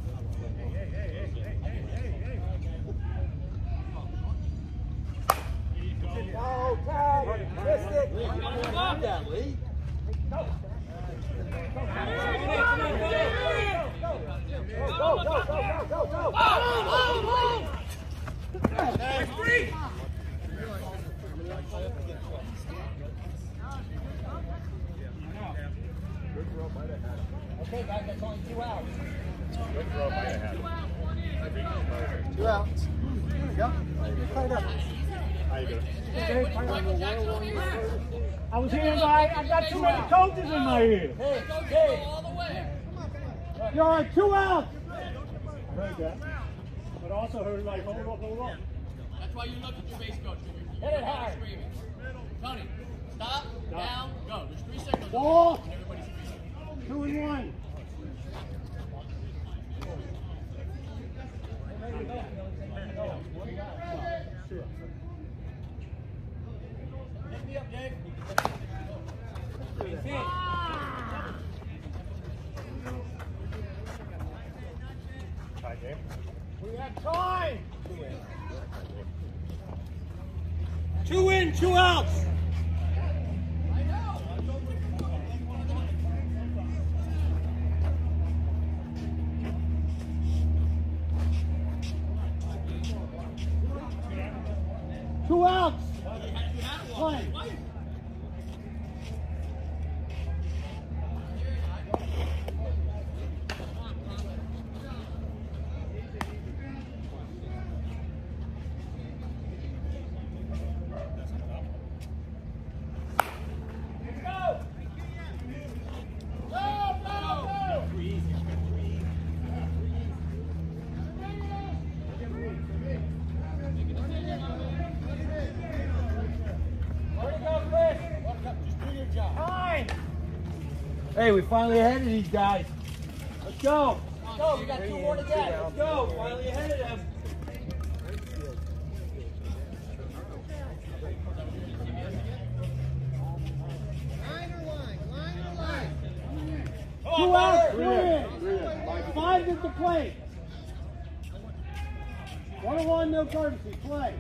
Oh, tag. Missed it. Stop that, Lee. Go, go, go, go, go, go. Free! Two outs. There we go. Tied up. How you doing? I was hearing I, I got too many coaches in my ear. Hey, hey. All the way. You're on two outs. I heard that. But also heard like, hold up, hold up. That's why you look at your base coach. You're Hit it hard. screaming. Tony, stop, down, go. There's three signals. Ball. And everybody's screaming. Two and one. Pick me up, Dave. Tie game? We have time. Two in, two outs. Two outs. Play. Hey, we finally ahead of these guys. Let's go. Let's go. We got two more to get. Let's go. Finally ahead of them. Line or line? Line or line? Two outs, three in. Five at the plate. One on one, no courtesy. Play.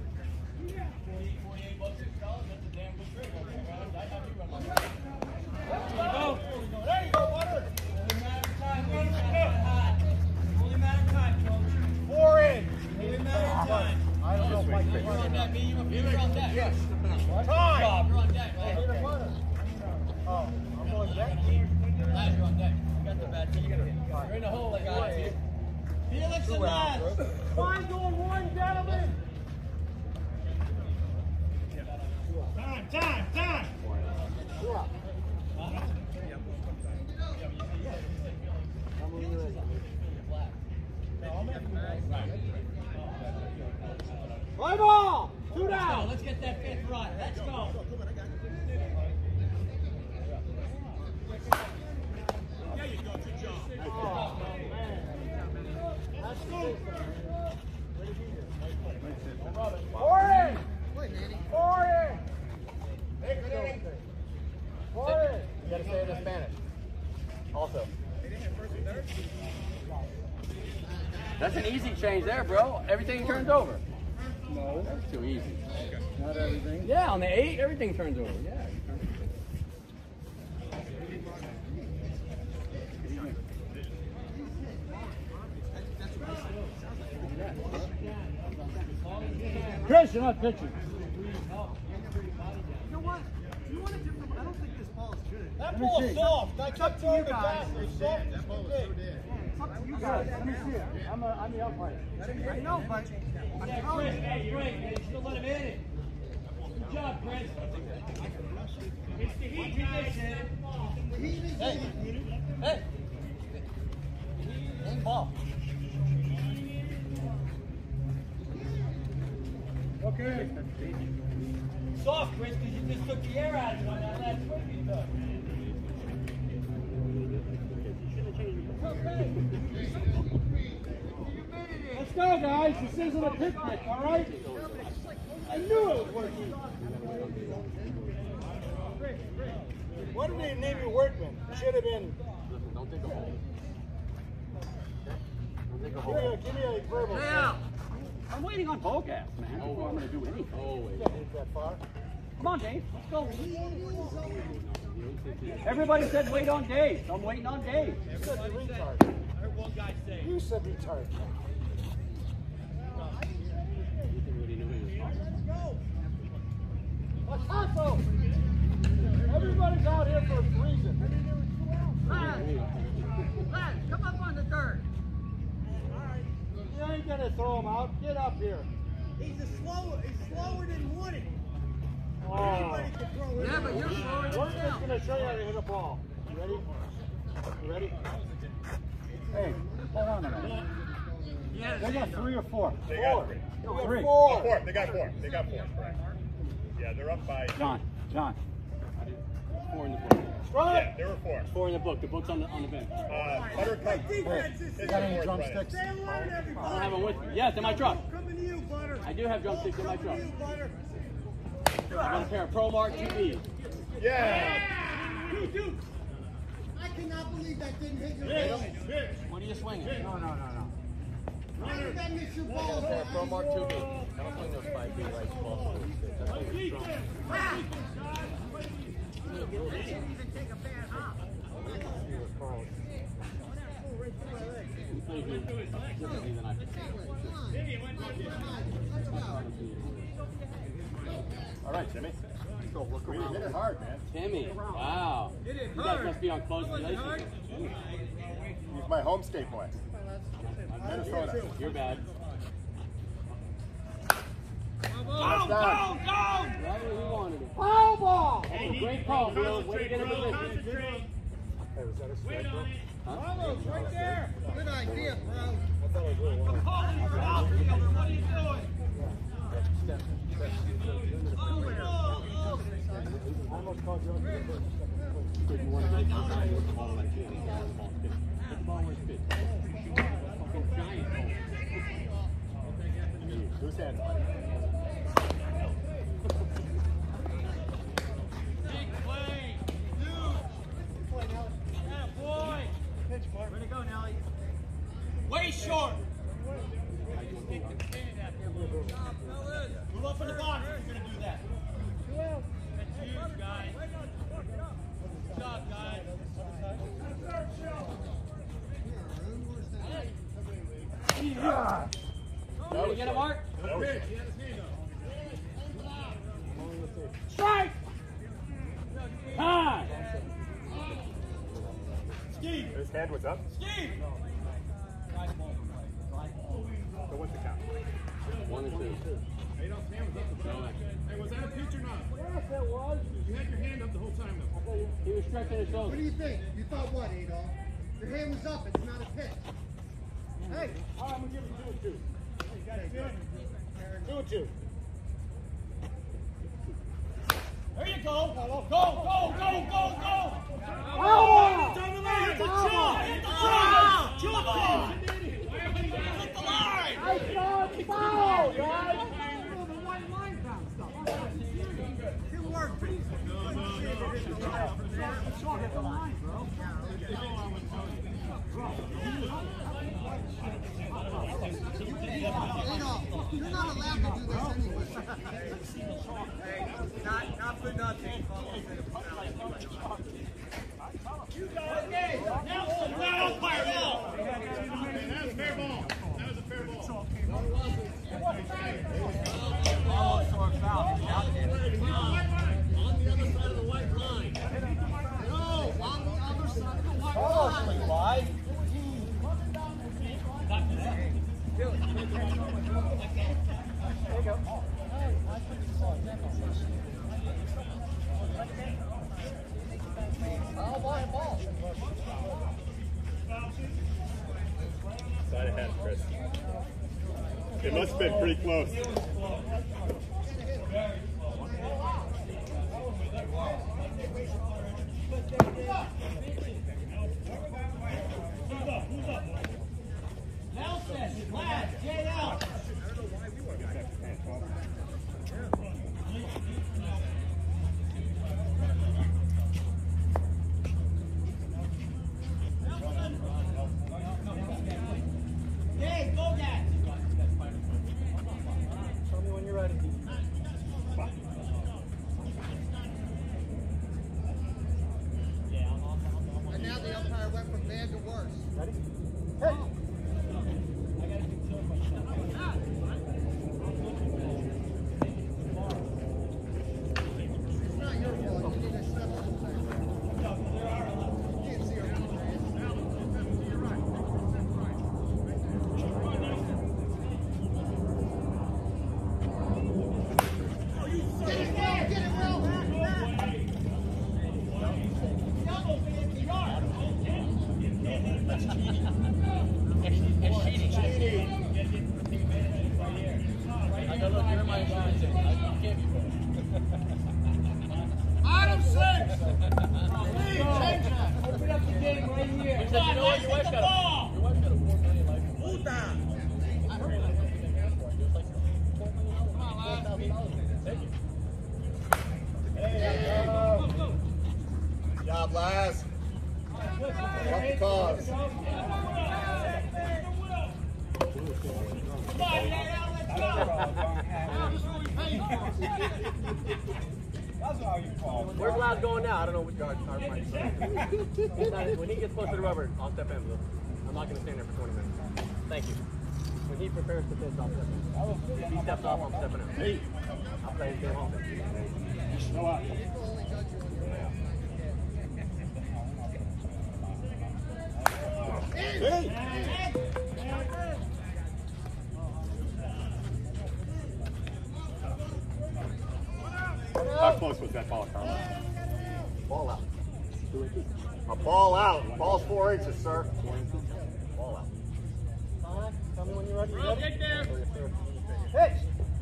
Go. There you go, Butter. Only matter of time. Only matter of time, coach. Four in. Only matter of time. I don't know if I can. You're on deck. Me, you're on deck. Yes. Time. You're on deck. I hit a runner. Oh, I'm going back. Lad, you're on deck. You got the bad team. You're in the hole, I got it. Felix and Lad. Five on one, gentlemen. Time, time, time. Yeah. Play ball. Two Let's go. down. Let's get that fifth run. Let's go. There you go. Good job. Oh, man. That's good. Four in. Four in. Four in. You gotta say it in Spanish. Also. That's an easy change there, bro. Everything turns over. No. That's too easy. Not everything. Yeah, on the eight, everything turns over. Yeah. Chris, you're not pitching. You know what? You want a different? I don't think this ball is good. That ball's soft. I took to you guys. It's up to you guys. Let me see it. I'm, a, I'm the umpire. I know, but I'm telling you. Hey, you're right. You should have let him in it. Good job, Chris. It's the heat condition. Hey, Hey. ain't ball. Okay. Soft, Chris, because you just took the air out of it on that last swing you took. Let's go, guys. This isn't a picnic, all right? I knew it was working. Why did they name you Workman? It should have been. Don't take a hole. Don't take a Give hole. me a, give me a verbal. Yeah. I'm waiting on Bogart, man, before I'm going to do anything. Always. That far. Come on, Dave. Let's go. Everybody said wait on Dave. So I'm waiting on Dave. You said you retard. I heard one guy say. You said retard. Let's hustle. Everybody's out here for a reason. Lad, Lad, come up on the third. gonna throw him out. Get up here. He's a slower. He's slower than Woody. Oh. Anybody can throw it. Yeah, but you're slower than We're just gonna show you how to hit a ball. You ready? You ready? Hey, hold on a minute. They got three or four? They Four. got three. No, three. Oh, four. They got four. They got four. Right. Yeah, they're up by. John, John. Four in the book. Yeah, there were four. Four in the book. The book's on the on the bench. Uh, Buttercup. Hey, you got any drumsticks? Stay alert, I everybody. don't have them with me. Yes, in my truck. Coming to you, Butter. I do have drumsticks in my truck. Coming to you, Butter. I got a pair of Pro Mark two Bs. Yeah. I cannot believe that didn't hit your ball. What are you swinging? No, no, no, no. How did that miss your ball? Pair of Pro Mark two B. I don't swing those five feet right ball. That's what you're strong. All right, Jimmy. Go look around. Hit it hard, man. Timmy, wow. Hit it You guys hard. must be on close relationships. He's my home skate boy. Minnesota. You're bad. Go, go, go! Right where you wanted it. Foul ball! That's a great call, Bill. Way to get in position. Hey, was that a strike, bro? Almost right there. Good idea, bro. I thought it was really What are you doing? Step, step. I almost called you on the first. Because you want to get the ball like you. Hit the ball where it's fit. Fucking giant ball. Whose hands, buddy? Way to go, Nelly. Way short. Move up in the box if you're going to do that. That's huge, guys. Good job, guys. Yeah. You want to get it, Mark? That was good. Strike! Time! Steve. His hand was up. Steve. So what's the count? One and two. Adolph's hand was up the top. Hey, was that a pitch or not? Yes, it was. You had your hand up the whole time, though. He was stretching his What do shoulders. you think? You thought what, Adolph? Your hand was up. It's not a pitch. Hey. All right, I'm going to give it two and two. You got it good. Two and two. There you go. Go, go, go, go, go. Oh! Hit the line. Hit the line. Hit the line. Hit the line. I saw it foul, guys. The white line down stuff. Good work, please. No, no, no. Hit the line, bro. Adolph, you're not allowed to do this anyway. Not, not for nothing. Okay, Nelson, now umpire now. That was a fair ball. That was a fair ball. Almost saw a foul. He's out there. On the other side of the white line. No, on the other side of the white Almost line. wide. Side ahead, Chris. It must have been pretty close. Nelson, last, J L. Hey, go, Dad. Tell me when you're ready. And now the umpire went from bad to worse. Ready? Hey! It's not your fault. You need to step up there. You can't see her. That's how you fall. Where's Laz going now? I don't know what guard our might He's not- When he gets close to the rubber, I'll step in. But I'm not going to stand there for twenty minutes. Thank you. When he prepares to pitch, I'll step in. If he steps off, I'm stepping in. Hey, I'll play his game home. go out. Hey! How close was that ball, Carlos? Ball out. A ball out. Ball's four inches, sir. Ball out. Fine. Tell me when you're ready. Bro, get there. Pitch.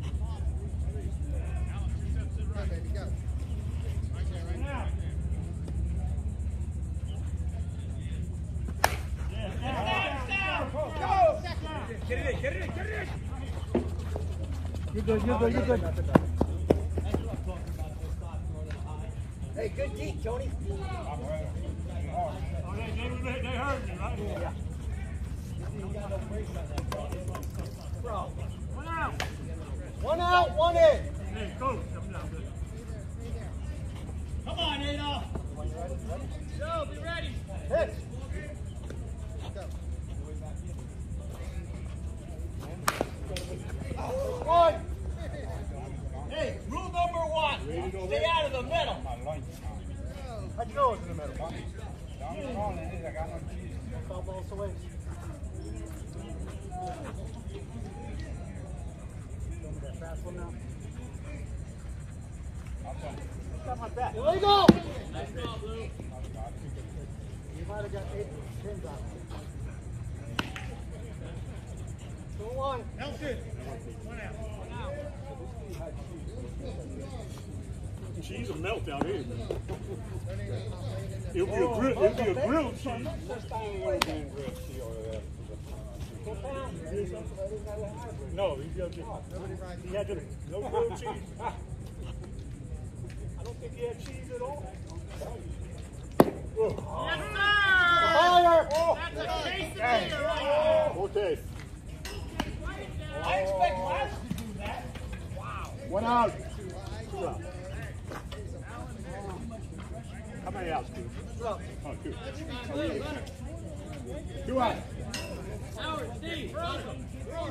Get it in, get it in, get it in. You're good, you're good, you're good. That's what I'm talking about. Those spots throwing it high. Hey, good deep, Tony. Oh, they, they, they heard me, right? Yeah. You got no brakes on that, bro. Bro. One out. One out, one in. Hey, coach, come down. Good. Come on, Adolph. When you're ready, ready? Joe, be ready. Pitch. One. Hey, rule number one. Stay out of the middle. How'd you go in the middle? Foul balls away. That fast one now. Got my back. Illegal! Nice ball, Blue. You might have got eight pins on it. Two one. Nelson. One out. One out. Cheese will melt out here. It'll be a grill. It'll be a grilled cheese. No, he got the, he had the, no grilled cheese. I don't think he had cheese at all. Yes, sir. Fire! That's a quesadilla right there. Okay. I expect Laz to do that. One out. Two out. How many outs, Steve? Oh, two. Two out. Howard, Steve, welcome.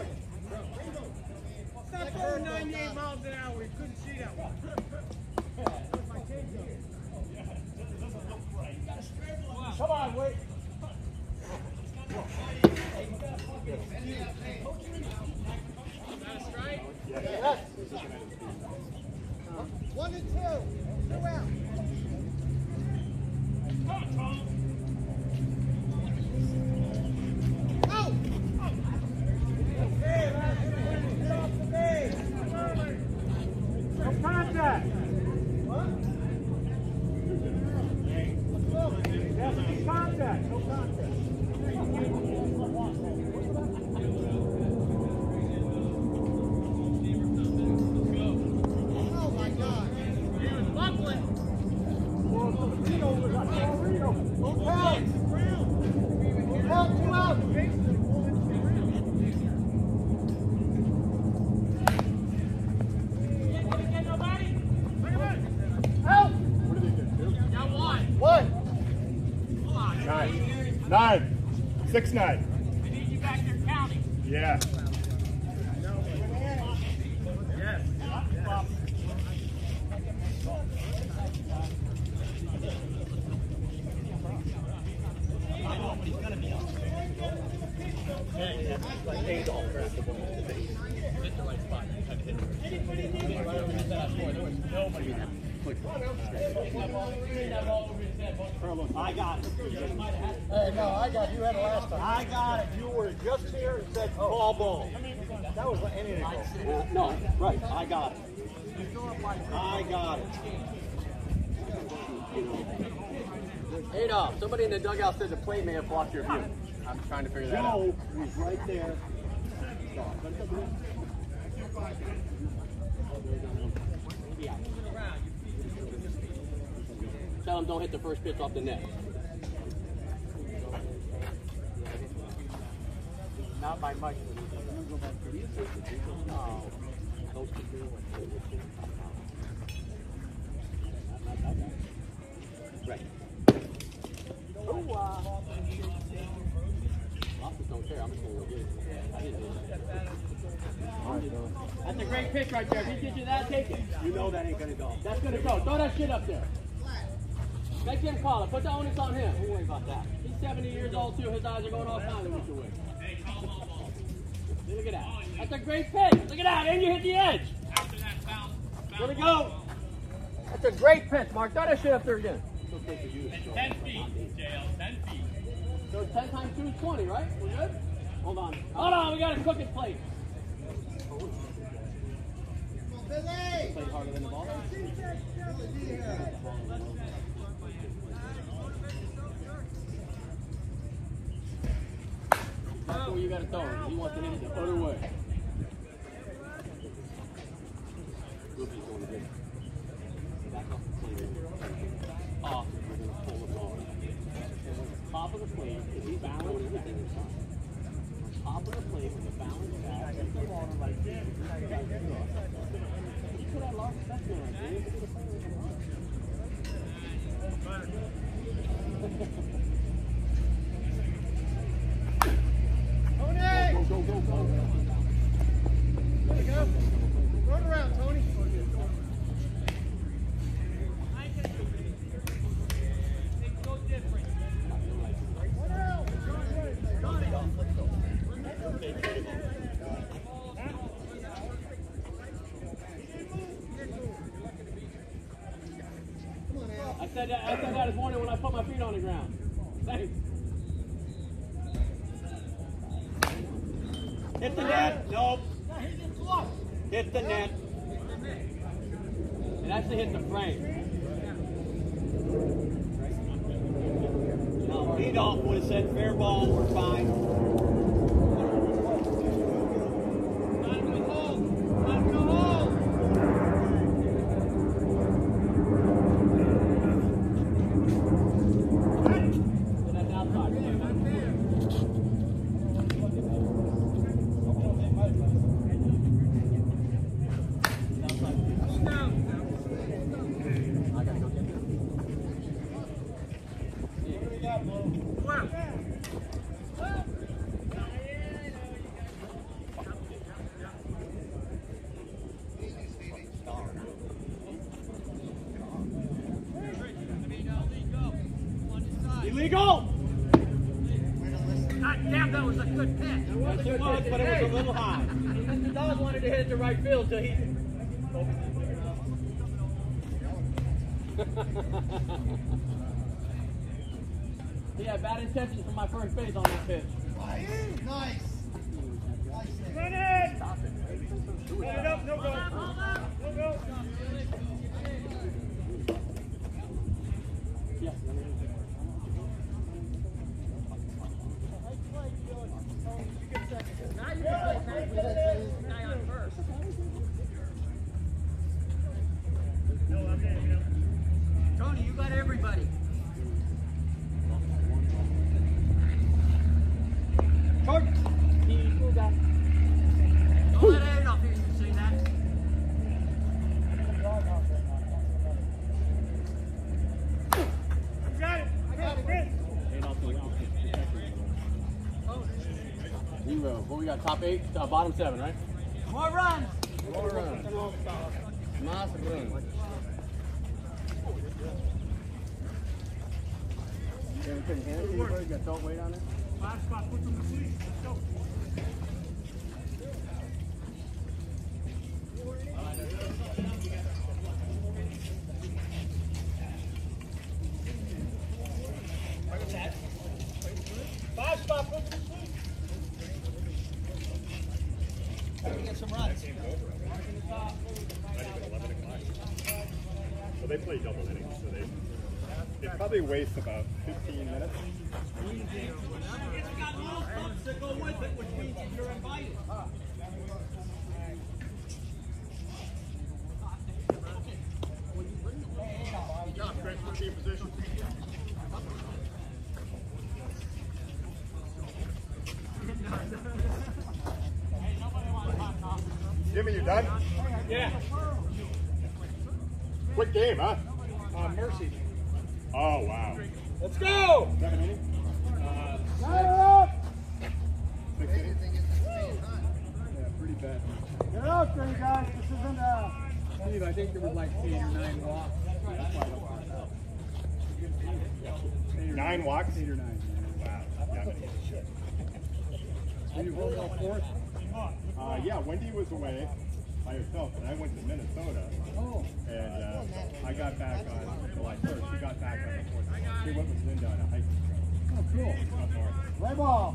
Stop going ninety-eight miles an hour. You couldn't see that one. Come on, wait. Yes. One and two. Two out. No contact. Has to be contact. No contact. Oh my God. He was buckling. Go count. Go count, two out. Get nobody? Out. Got one. One. Come on. Nine. Nine. Six nine. I need you back there counting. Yeah. Like Adolph cracked the ball in the face. Hit the right spot. You had to hit it. Right over his head. There was nobody. I got it. Hey, no, I got you had it last time. I got it. You were just here and said ball ball. That was an inning ago. Uh, no, right. I got it. I got it. Adolph, somebody in the dugout said the plate may have blocked your view. I'm trying to figure that out. Joe was right there. Tell him don't hit the first pitch off the net. Not by much. Right. Losses don't care. I'm just going to go get it. I didn't do it. That's a great pitch right there. If he gives you that, take it. You know that ain't going to go. That's going to go. Throw that shit up there. Make him call it. Put the onus on him. Don't worry about that. He's seventy years old, too. His eyes are going all kinds of which way. Look at that. That's a great pitch. Look at that. And you hit the edge. There we go. That's a great pitch, Mark. Throw that shit up there again. ten feet, J L, ten feet. So ten times two is twenty, right? We're good? Hold on. Hold on. We got to cook his plate. Play harder than the ball. That's where you got to throw it. He wants to hit it the other way. Ruby's going to get it. Back off the plate. Off. We're going to pull the ball. Top of the plate. If he balance everything is fine. Top of the plate with the balance back. Get the water like this. You could have lost that man right there. Tony! Go, go, go, go. There you go. Run around, Tony. I said that, I said that this morning when I put my feet on the ground. Thanks. Hit the net. Nope. Hit the net. It actually hit the frame. Now, Adolph would have said fair ball, we're fine. Illegal! God damn, that was a good pitch. Yes, it was, but it was a little high. The dog wanted to hit it to right field till he. He had bad intentions from my first base on that pitch. Nice. Nice. Run it! Put it up, no go. No go. Yes. Now you can play back with the guy on first. Tony, you got everybody. Short. Don't let Adolph hear you say that. Got it. I got it, Chris. Zero. What we got? Top eight, uh, bottom seven, right? More runs. More runs. Más runs. Yeah, we couldn't hand it to you, bro? You got throw weight on it? Five spot, put them to sleep. Let's go. Five spot, put them to sleep. Get some runs. So they play double innings, so they it probably wastes about fifteen minutes. It's got little bumps that go with it, which means that you're invited. Good job, Chris. What's your position? Jimmy, you done? Yeah. Quick game, huh? Uh, Mercy. Oh, wow. Let's go! Seven innings? Uh, Six innings? yeah, pretty bad. Get it out there, guys. This isn't uh Steve, I think there was like eight or nine walks. That's why I don't want that. Eight or Nine walks? Eight or nine. Wow. Yeah. Were you home all fourth? Uh, yeah, Wendy was away by herself, and I went to Minnesota. Oh. And uh, I got back on July first. She got back on the fourth. She went with Linda on a hike. Oh, cool. Up north. play ball.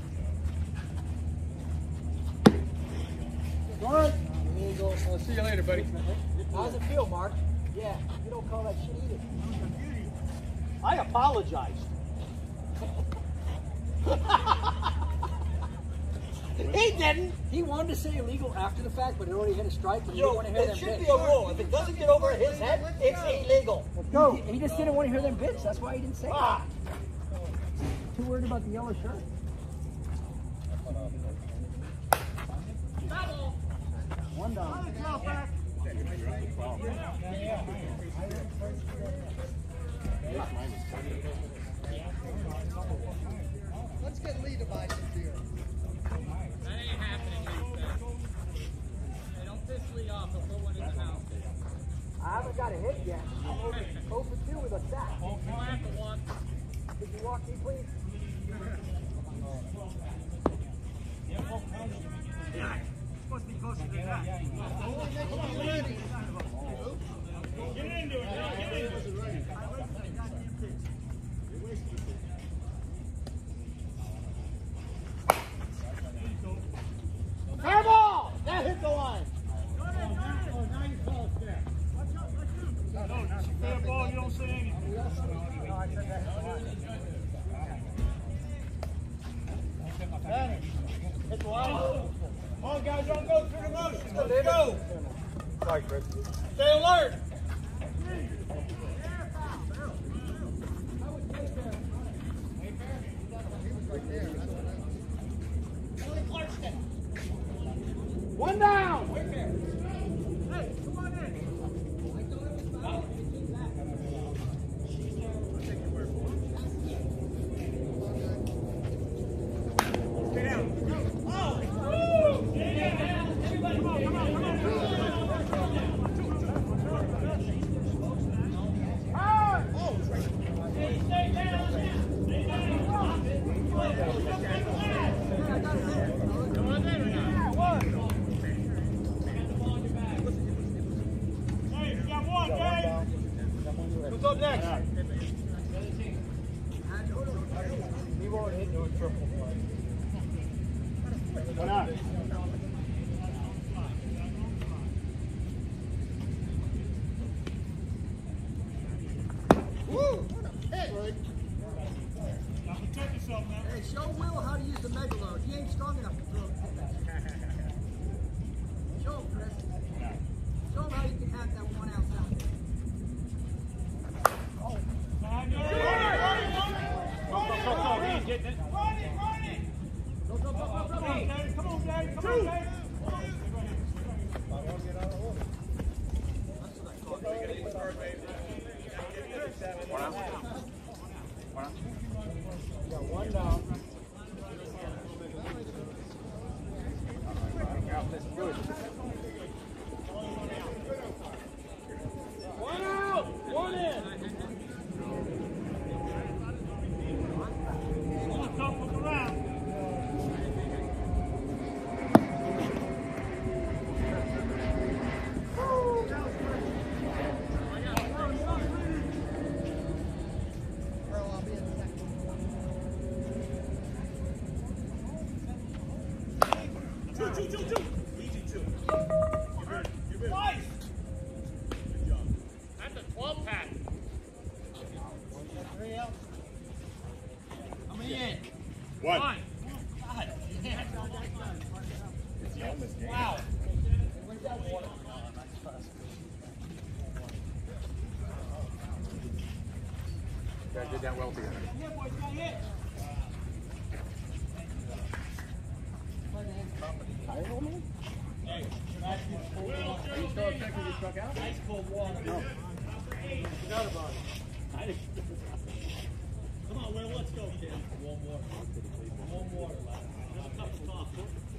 Good. I'll see you later, buddy. How's it feel, Mark? Yeah, you don't call that shit either. I apologize. He didn't. He wanted to say illegal after the fact, but it already hit a strike, and he didn't want to hear them It should bits. be a rule. If it doesn't get over his head, it's illegal. Let's go. He, he just didn't want to hear them bits. That's why he didn't say Ah. that. Too worried about the yellow shirt. One down. Let's get Lee to buy some beer. That ain't happening, Lisa. Hey, don't piss Lee off. He'll put one in the house. I haven't got a hit yet. I'm over oh for two with a sack. You don't have to walk. Could you walk me, please? Supposed to be closer than that. Get into it, John. Get into it. Fair ball! That hit the line. Fair ball, you don't say anything. No, I said that. Hit the line. Come on, guys, don't go through the motions. Let's go. Sorry, Chris. Stay alert. One down. What's up next? He won't hit no triple play. Why not? Woo! What a hit! Now protect yourself now. Hey, show Will how to use the mega load. He ain't strong enough to throw it. Show him, Chris. Show him how you can have that one outside. Go, go, go, go. He ain't getting it. Run it, run it. Go, go, go, go, go, Come go. on, Dave. Come on, Dave. Come on, Dave. Got one down. One out. One in. Come, look around. Earl, I'll be in a second. Two, two, two, two. Easy two. Nice. That's a twelve pack. Three out. How many in? One. Fine. God damn. It's the oldest game. Wow. You guys did that well together. Yeah, boys, got hit. Are you still upset because you struck out? Ice cold water. forgot about it. I didn't. Come on, Will, let's go, kid. One more. One more. Just a couple tops.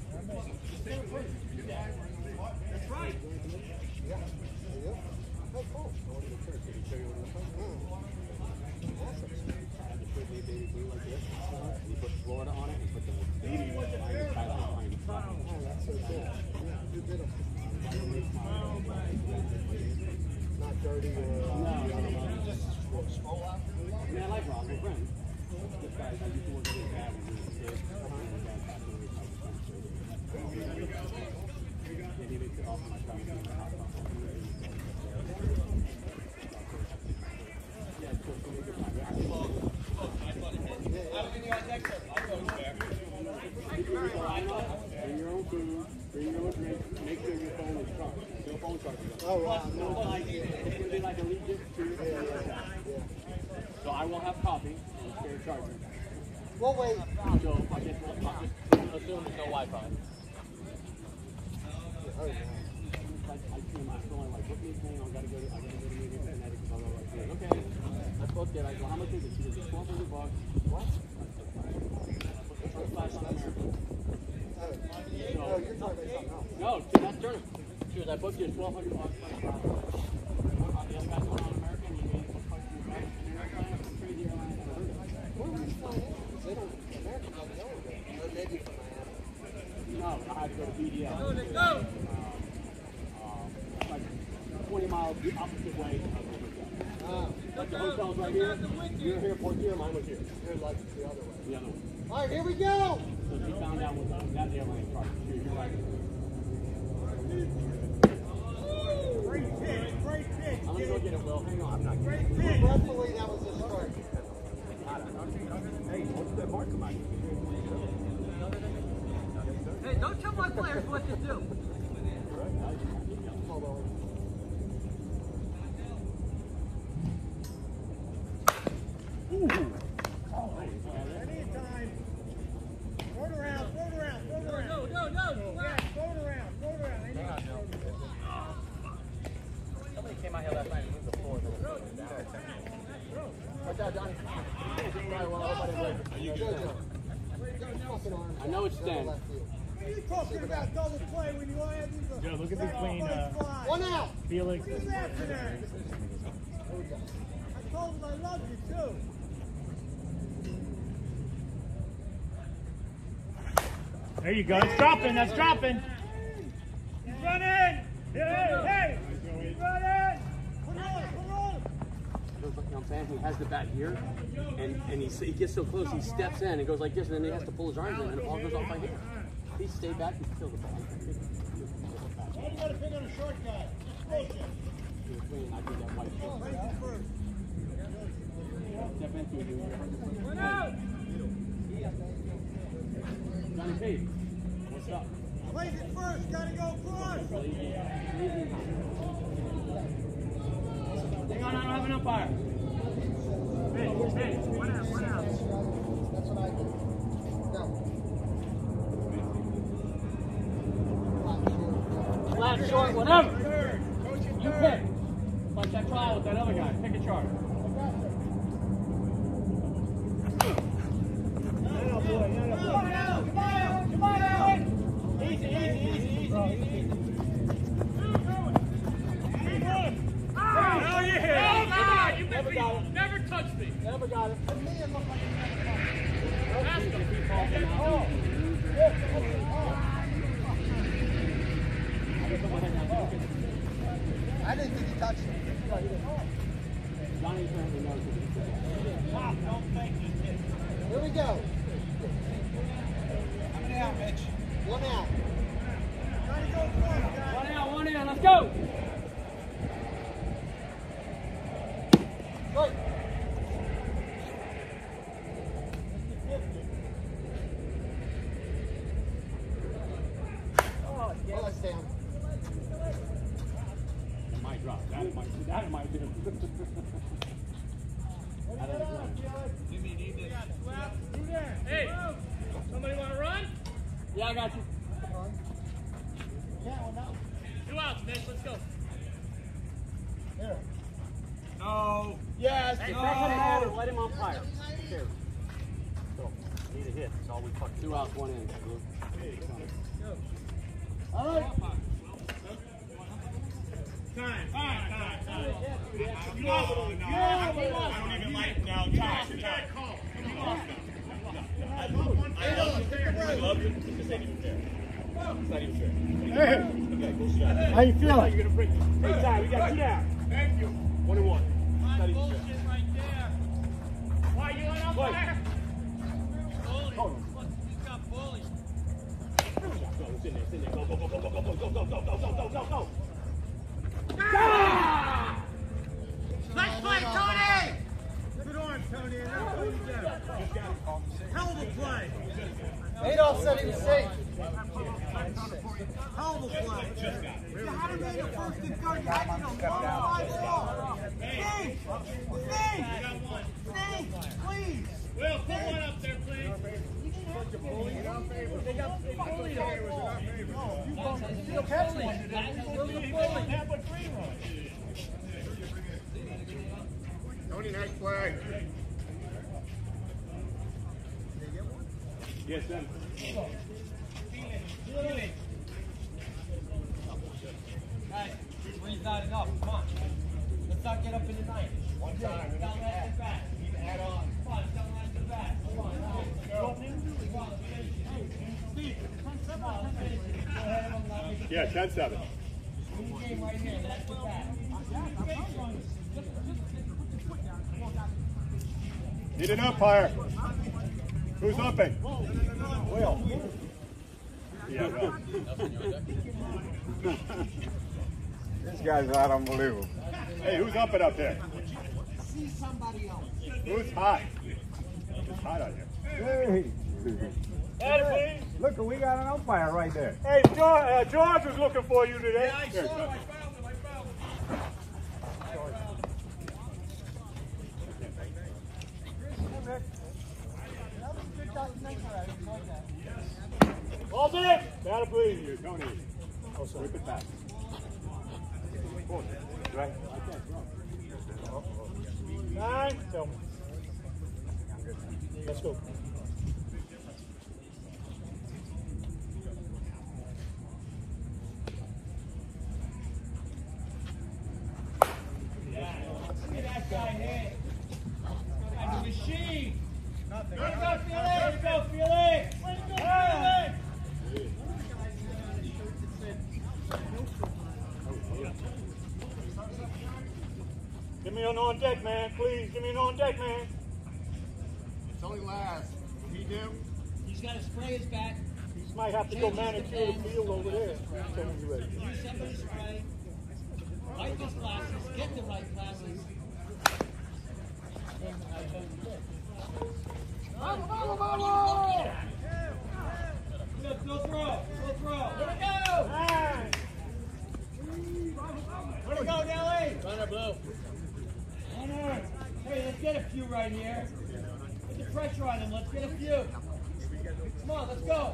That's right. Yeah. Yeah. Oh, cool. You put Florida on it and put the baby with the skyline. Oh, that's so cool. Yeah, you did them. Not dirty or... Uh, No, no, no. You just scroll out? I mean, I like Rob, my friend. This guy, I used to work with his dad when he was a kid. His dad passed away, so I was trying to say it. And he makes it off my time. Yeah, it's just a good time. Bring your own food, bring your own drink, make sure your phone is charged. Your phone charges. Oh, right. No, like, it's going to be like a legit food. Yeah, yeah, yeah. So I will have coffee and spare charger. Well, wait. So I guess I'll just Assume there's no Wi-Fi. Oh, yeah. like I see my phone like, what are you saying? I gotta go to I gotta go to meeting at Connecticut, blah blah blah. Okay. I booked it. I go, how much is it? She goes, it's twelve hundred bucks. What? First class on American. Oh, no, you're talking about something else. No, dude, that's Turner. She goes, I booked you at twelve hundred bucks. The other guy's going on American. You made some fucking airline, some crazy airline. Where were you flying in? Because they don't, American doesn't go with it. Or maybe from Miami. No, I had to go to B D L. Go, let's go. Like twenty miles the opposite way of the hotel. Oh, Like the hotel's right here. Your airport here, mine was here. you're like the other way. The other one. All right, here we go. So she found out what that airline charged. You're right. Great pitch, great pitch. I'm gonna go get it, Will. Hang on. I'm not Great getting it. pitch. Regretfully, that was a strike. Hey, what's that mark come out? Hey, don't tell my players what to do. Hold on. Anytime. Throw it around, throw it around, throw it around. No, no, no. Yeah, throw it around, throw it around. Anytime. Somebody came out here last night and moved the floor. What's that, Johnny? You good, Joe? Fucking arms. I know it's Go to ten. left field. What are you talking about double play when you all have these? Joe, look at between, uh, One out. Felix Who's after that? I told him I love you too. There you go. It's dropping. That's dropping. He's running. Hey, hey. He's running. Put it on, put it on. You know what I'm saying? He has the bat here, and, and he, he gets so close, he steps in and goes like this, and then he has to pull his arms in, and the ball goes off by here. If he stay back, he kills the ball. Why do you gotta pick on a short guy? Just push it. I do that white Oh, shirt. raise it first. Step into it, dude. One out. Johnny P, what's up? Raise it first, gotta go across. Hang on, I don't have an umpire. Hey, hey, one out, one out. That's what I did. Go. Flat, short, whatever. You pick. Like that trial with that other guy. Pick a chart. Easy, easy, easy, easy, easy. Oh, yeah. Oh, God. You Never got it. never touched me. Never got it. I didn't think he touched him. Johnny apparently knows what he's doing. Here we go. How many out, Mitch? One out. Gotta go across, guys. One out, one in, let's go! Right. Oh, that's down. It might drop. That might, that might do. That is right. Jimmy, need this. Do that. Hey, somebody want to run? Yeah, I got you. Two outs, Mitch. Let's go. Here. No. Yes. It doesn't matter. Let him umpire. Here. Go. Need a hit. That's all we fucking two outs, one in. All right. Time, time, time, time. You lost. No, I don't even like. No, time, time. I love it because they didn't fair. It's not even fair. Hey, Okay, cool shot. how you feeling? You're gonna break it. Hey, Ty, we got two down. Thank you. One and one. It's not even fair. Bullshit right there. Why you went up there? Bully. He's got bully. Go, it's in there, it's in there. Go, go, go, go, go, go, go, go, go, go, go, go, go, go. Nice play, Tony! Good on, Tony. Hell of a play. Adolph said he was safe. Hell of a play. You had him in the first and third. You had him in a long five ball. Steve! Steve! Steve, please! Will, put one up there, please. They got they bullied him. No, you don't feel bullied. Tony, nice play. Yes, sir. Hey, three's not enough. Come on. Let's not get up in the night. One time. Down last to bat. Need to add on. Come on, down last to bat. Come on. Come on. Come on. Steve, come on. Go ahead of him, let me. Yeah, ten seven. New game right here. That's the bat. Need an umpire. Who's upping? Will. Yeah, Will. This guy's not unbelievable. Hey, who's upping up there? See somebody else. Who's hot? It's hot out here. Hey, Look, we got an umpire right there. hey, George, uh, George was looking for you today. Yeah, I saw him. I found him. I found him. That was a good shot. Thanks for that. I enjoyed that. All's in. Battle, please. Here, Tony. Oh, so whip it back. Right. Nine. Tell me. Let's go. Look at that guy here. That's a machine. Way to go, Felix. Way to go, Felix. Way to go, Felix. Give me an on deck, man. Please, give me an on deck, man. It's only last. He do. He's got to spray his bat. You might have to go manicure the field over there. Tell me you're ready. Use somebody's spray. Like these glasses. Get the right glasses. Go, go throw. Go throw. Here we go. Nine. Way to go, Nelly. Runner blue. Hunter. Hey, let's get a few right here. Put the pressure on him. Let's get a few. Come on, let's go.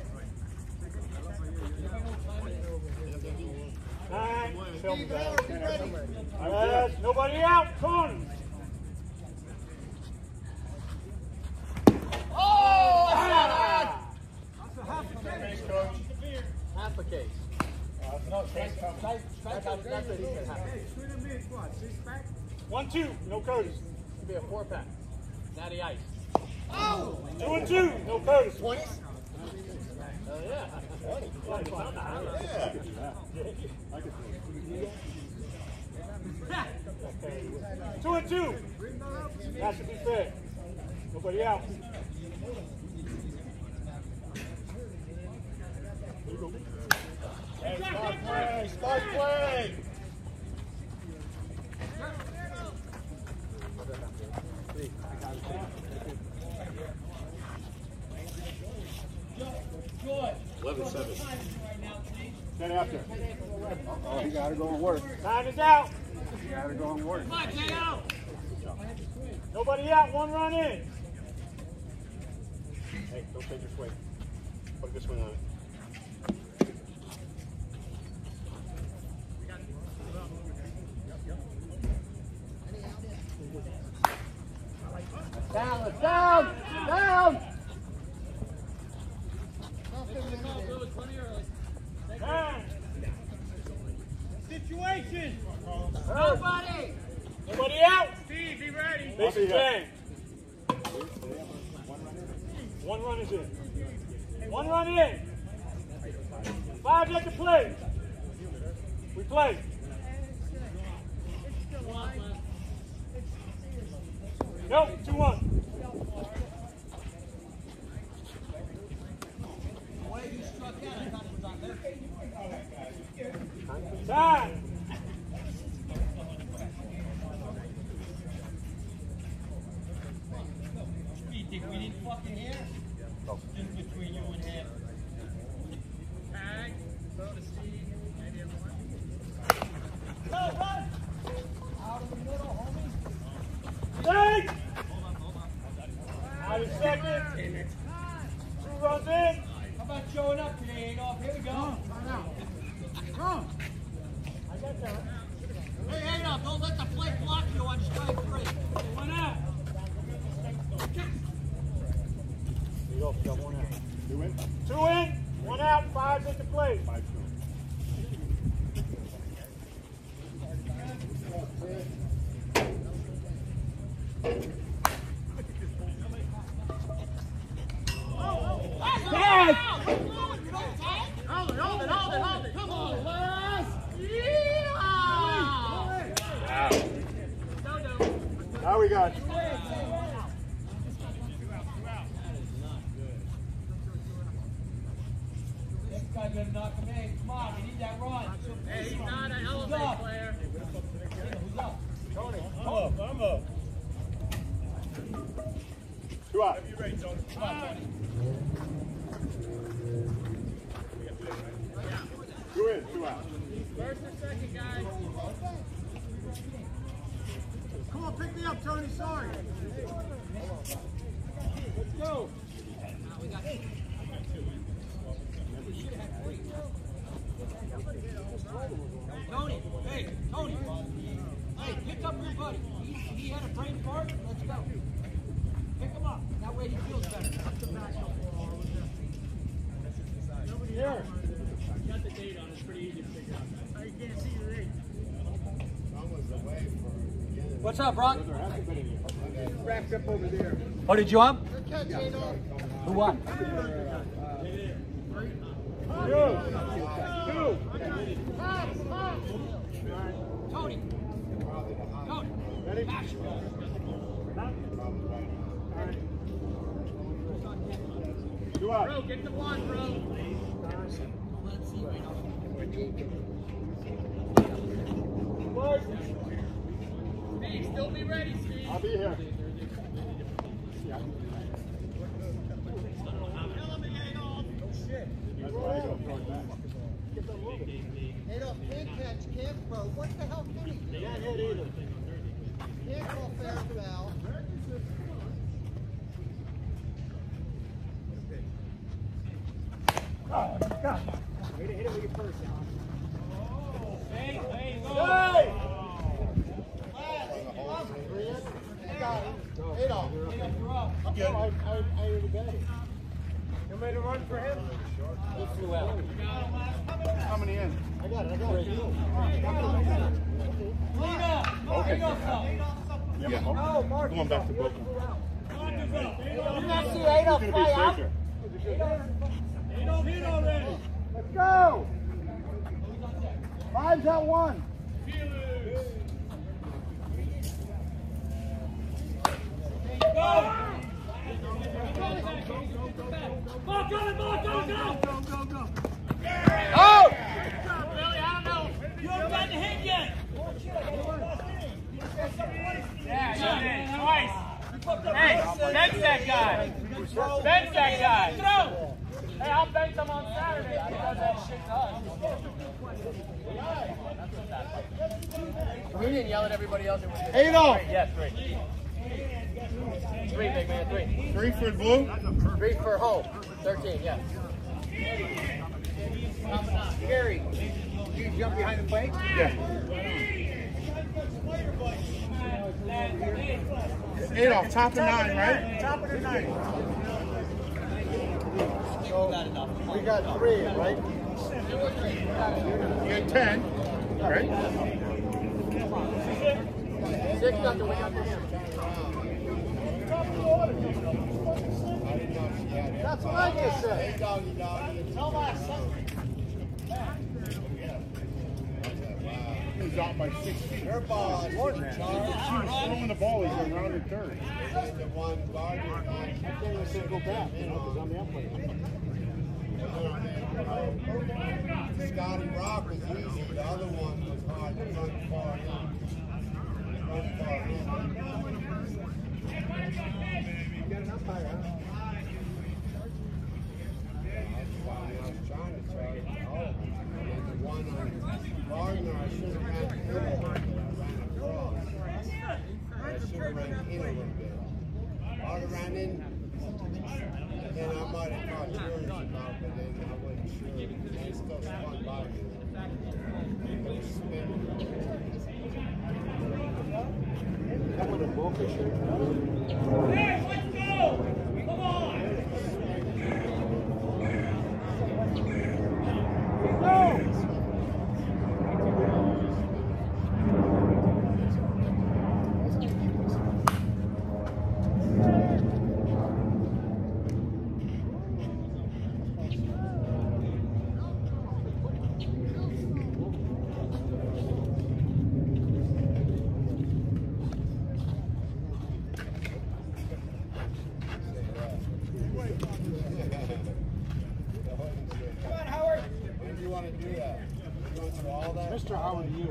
Nine. Tell me that. Yes, nobody out. Con. Oh, that's not Thanks, Coach. half a case. No, thanks, Coach. Strike, strike out. That's what he said. Half a case. One, two. No Curtis. It'll be a four pack. Natty Ice. Two and two. No Curtis. Oh yeah. Two and two. That should be fair. Nobody out. Hey, start play. Start play. eleven seven. Right now, please. Ten after. Oh, he got to go and work. Nine is out. He got to go and work. Come on, J O. Nobody out. One run in. Hey, don't take your swing. Put this one on it. situation. Nobody. Nobody out. Steve, be ready. This is game. One run is in. One run in. Five yet to play. We play. Nope, two one. The way you struck out, I thought it was on their feet. Time. You think we didn't fucking hear? Just between you and him. Tag. Throw to Steve. Maybe everyone. Go, run! Out of the middle, homie. Tag. Out of second. Two runs in. How about showing up today, Adolph? Here we go. Come. I got that. Hey, Adolph, don't let the plate block you on strike three. One out. You go, you got one out. Two in? Two in. One out. Five at the plate. Five two. Tag. Hold it, hold it, hold it, hold it. Come on, Les. Yeah! Now we got. This guy better knock him in. Come on, we need that run. Hey, he's not an elevate player. Who's up? Tony. I'm up. I'm up. Two out. You ready, Tony? Come on, Tony. Two in, two out. First or second, guys. Come on, pick me up, Tony. Sorry. Let's go. Tony, hey, Tony. Hey, pick up your buddy. He, he had a brain fart. Let's go. Pick him up. That way he feels better. Here. You got the date on it. It's pretty easy to figure out. I can't see the date. What's up, Brock? Wrapped up over there. Oh, did you ump? Who won? Two. Two. Tony. Tony. Ready? Two out. Bro, get the one, bro. Let's see right now. Steve, still be ready, Steve. I'll be here. That's why I go throw it back. Adolph can't catch, can't throw. What the hell can he do? Can't hit either. Can't call fair foul. Oh, God. Way to hit it with your first. Hey, hey, go. Hey! Adolph. I'm good. I, I, I already got it. You made a run for him? He flew out. How many in? I got it, I got it. Clean up. Okay. Adolph's up. Yeah. No, Mark. Going back to Brooklyn. You not see Adolph He's fly going to out? be safer. They don't hit already. Let's go! Five's at one. Go! Ball coming, ball coming, go! Go, go, go. Oh! Good job, Billy. I don't know. You haven't gotten a hit yet. Yeah, you did. Twice. Hey, bench that guy. Bench that guy. Throw. Hey, I'll bench him on Saturday because that shit's us. We didn't yell at everybody else. Adolph! Yes, three. Three, big man, three. Three for blue? Three for home. Thirteen, yes. Gary, you jump behind the plate? Yeah. Adolph, top of nine, right? Top of the ninth. So, we got three, right? You got ten. Right? Six nothing, we got the him. That's what I just said. Hey, doggy, doggy. Tell my son. He was out by six feet. Her ball. More than that. She was throwing the ball as a rounded third. The one guard. I can't even say go back, you know, because I'm the umpire. Scotty Rock was easy. The other one was hard. The front far in. Front far in. You got an umpire, huh? I was trying to charge. Oh, and the one on Wagner, I should have ran in a little bit. I ran across. I should have ran in a little bit. I would have ran in, and then I might have caught yours about, but then I wasn't sure. It still spun by me. It was spinning. That would have broke a shirt. Hey, let's go! Come on! Go! Mister Howard, you.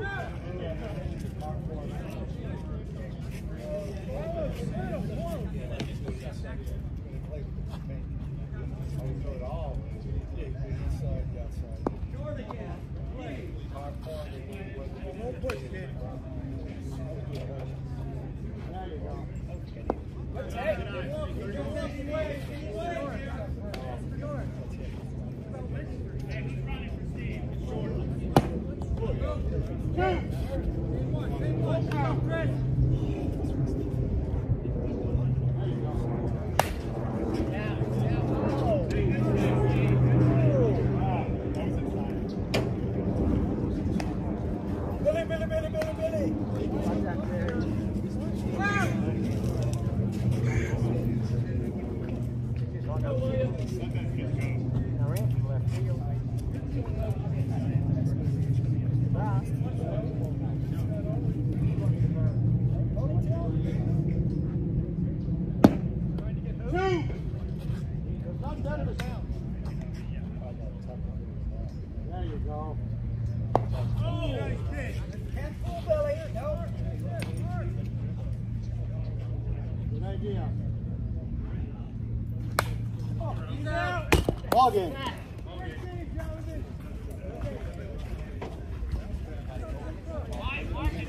Ball game.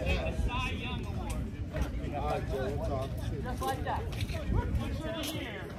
Just like that. Picture of the year.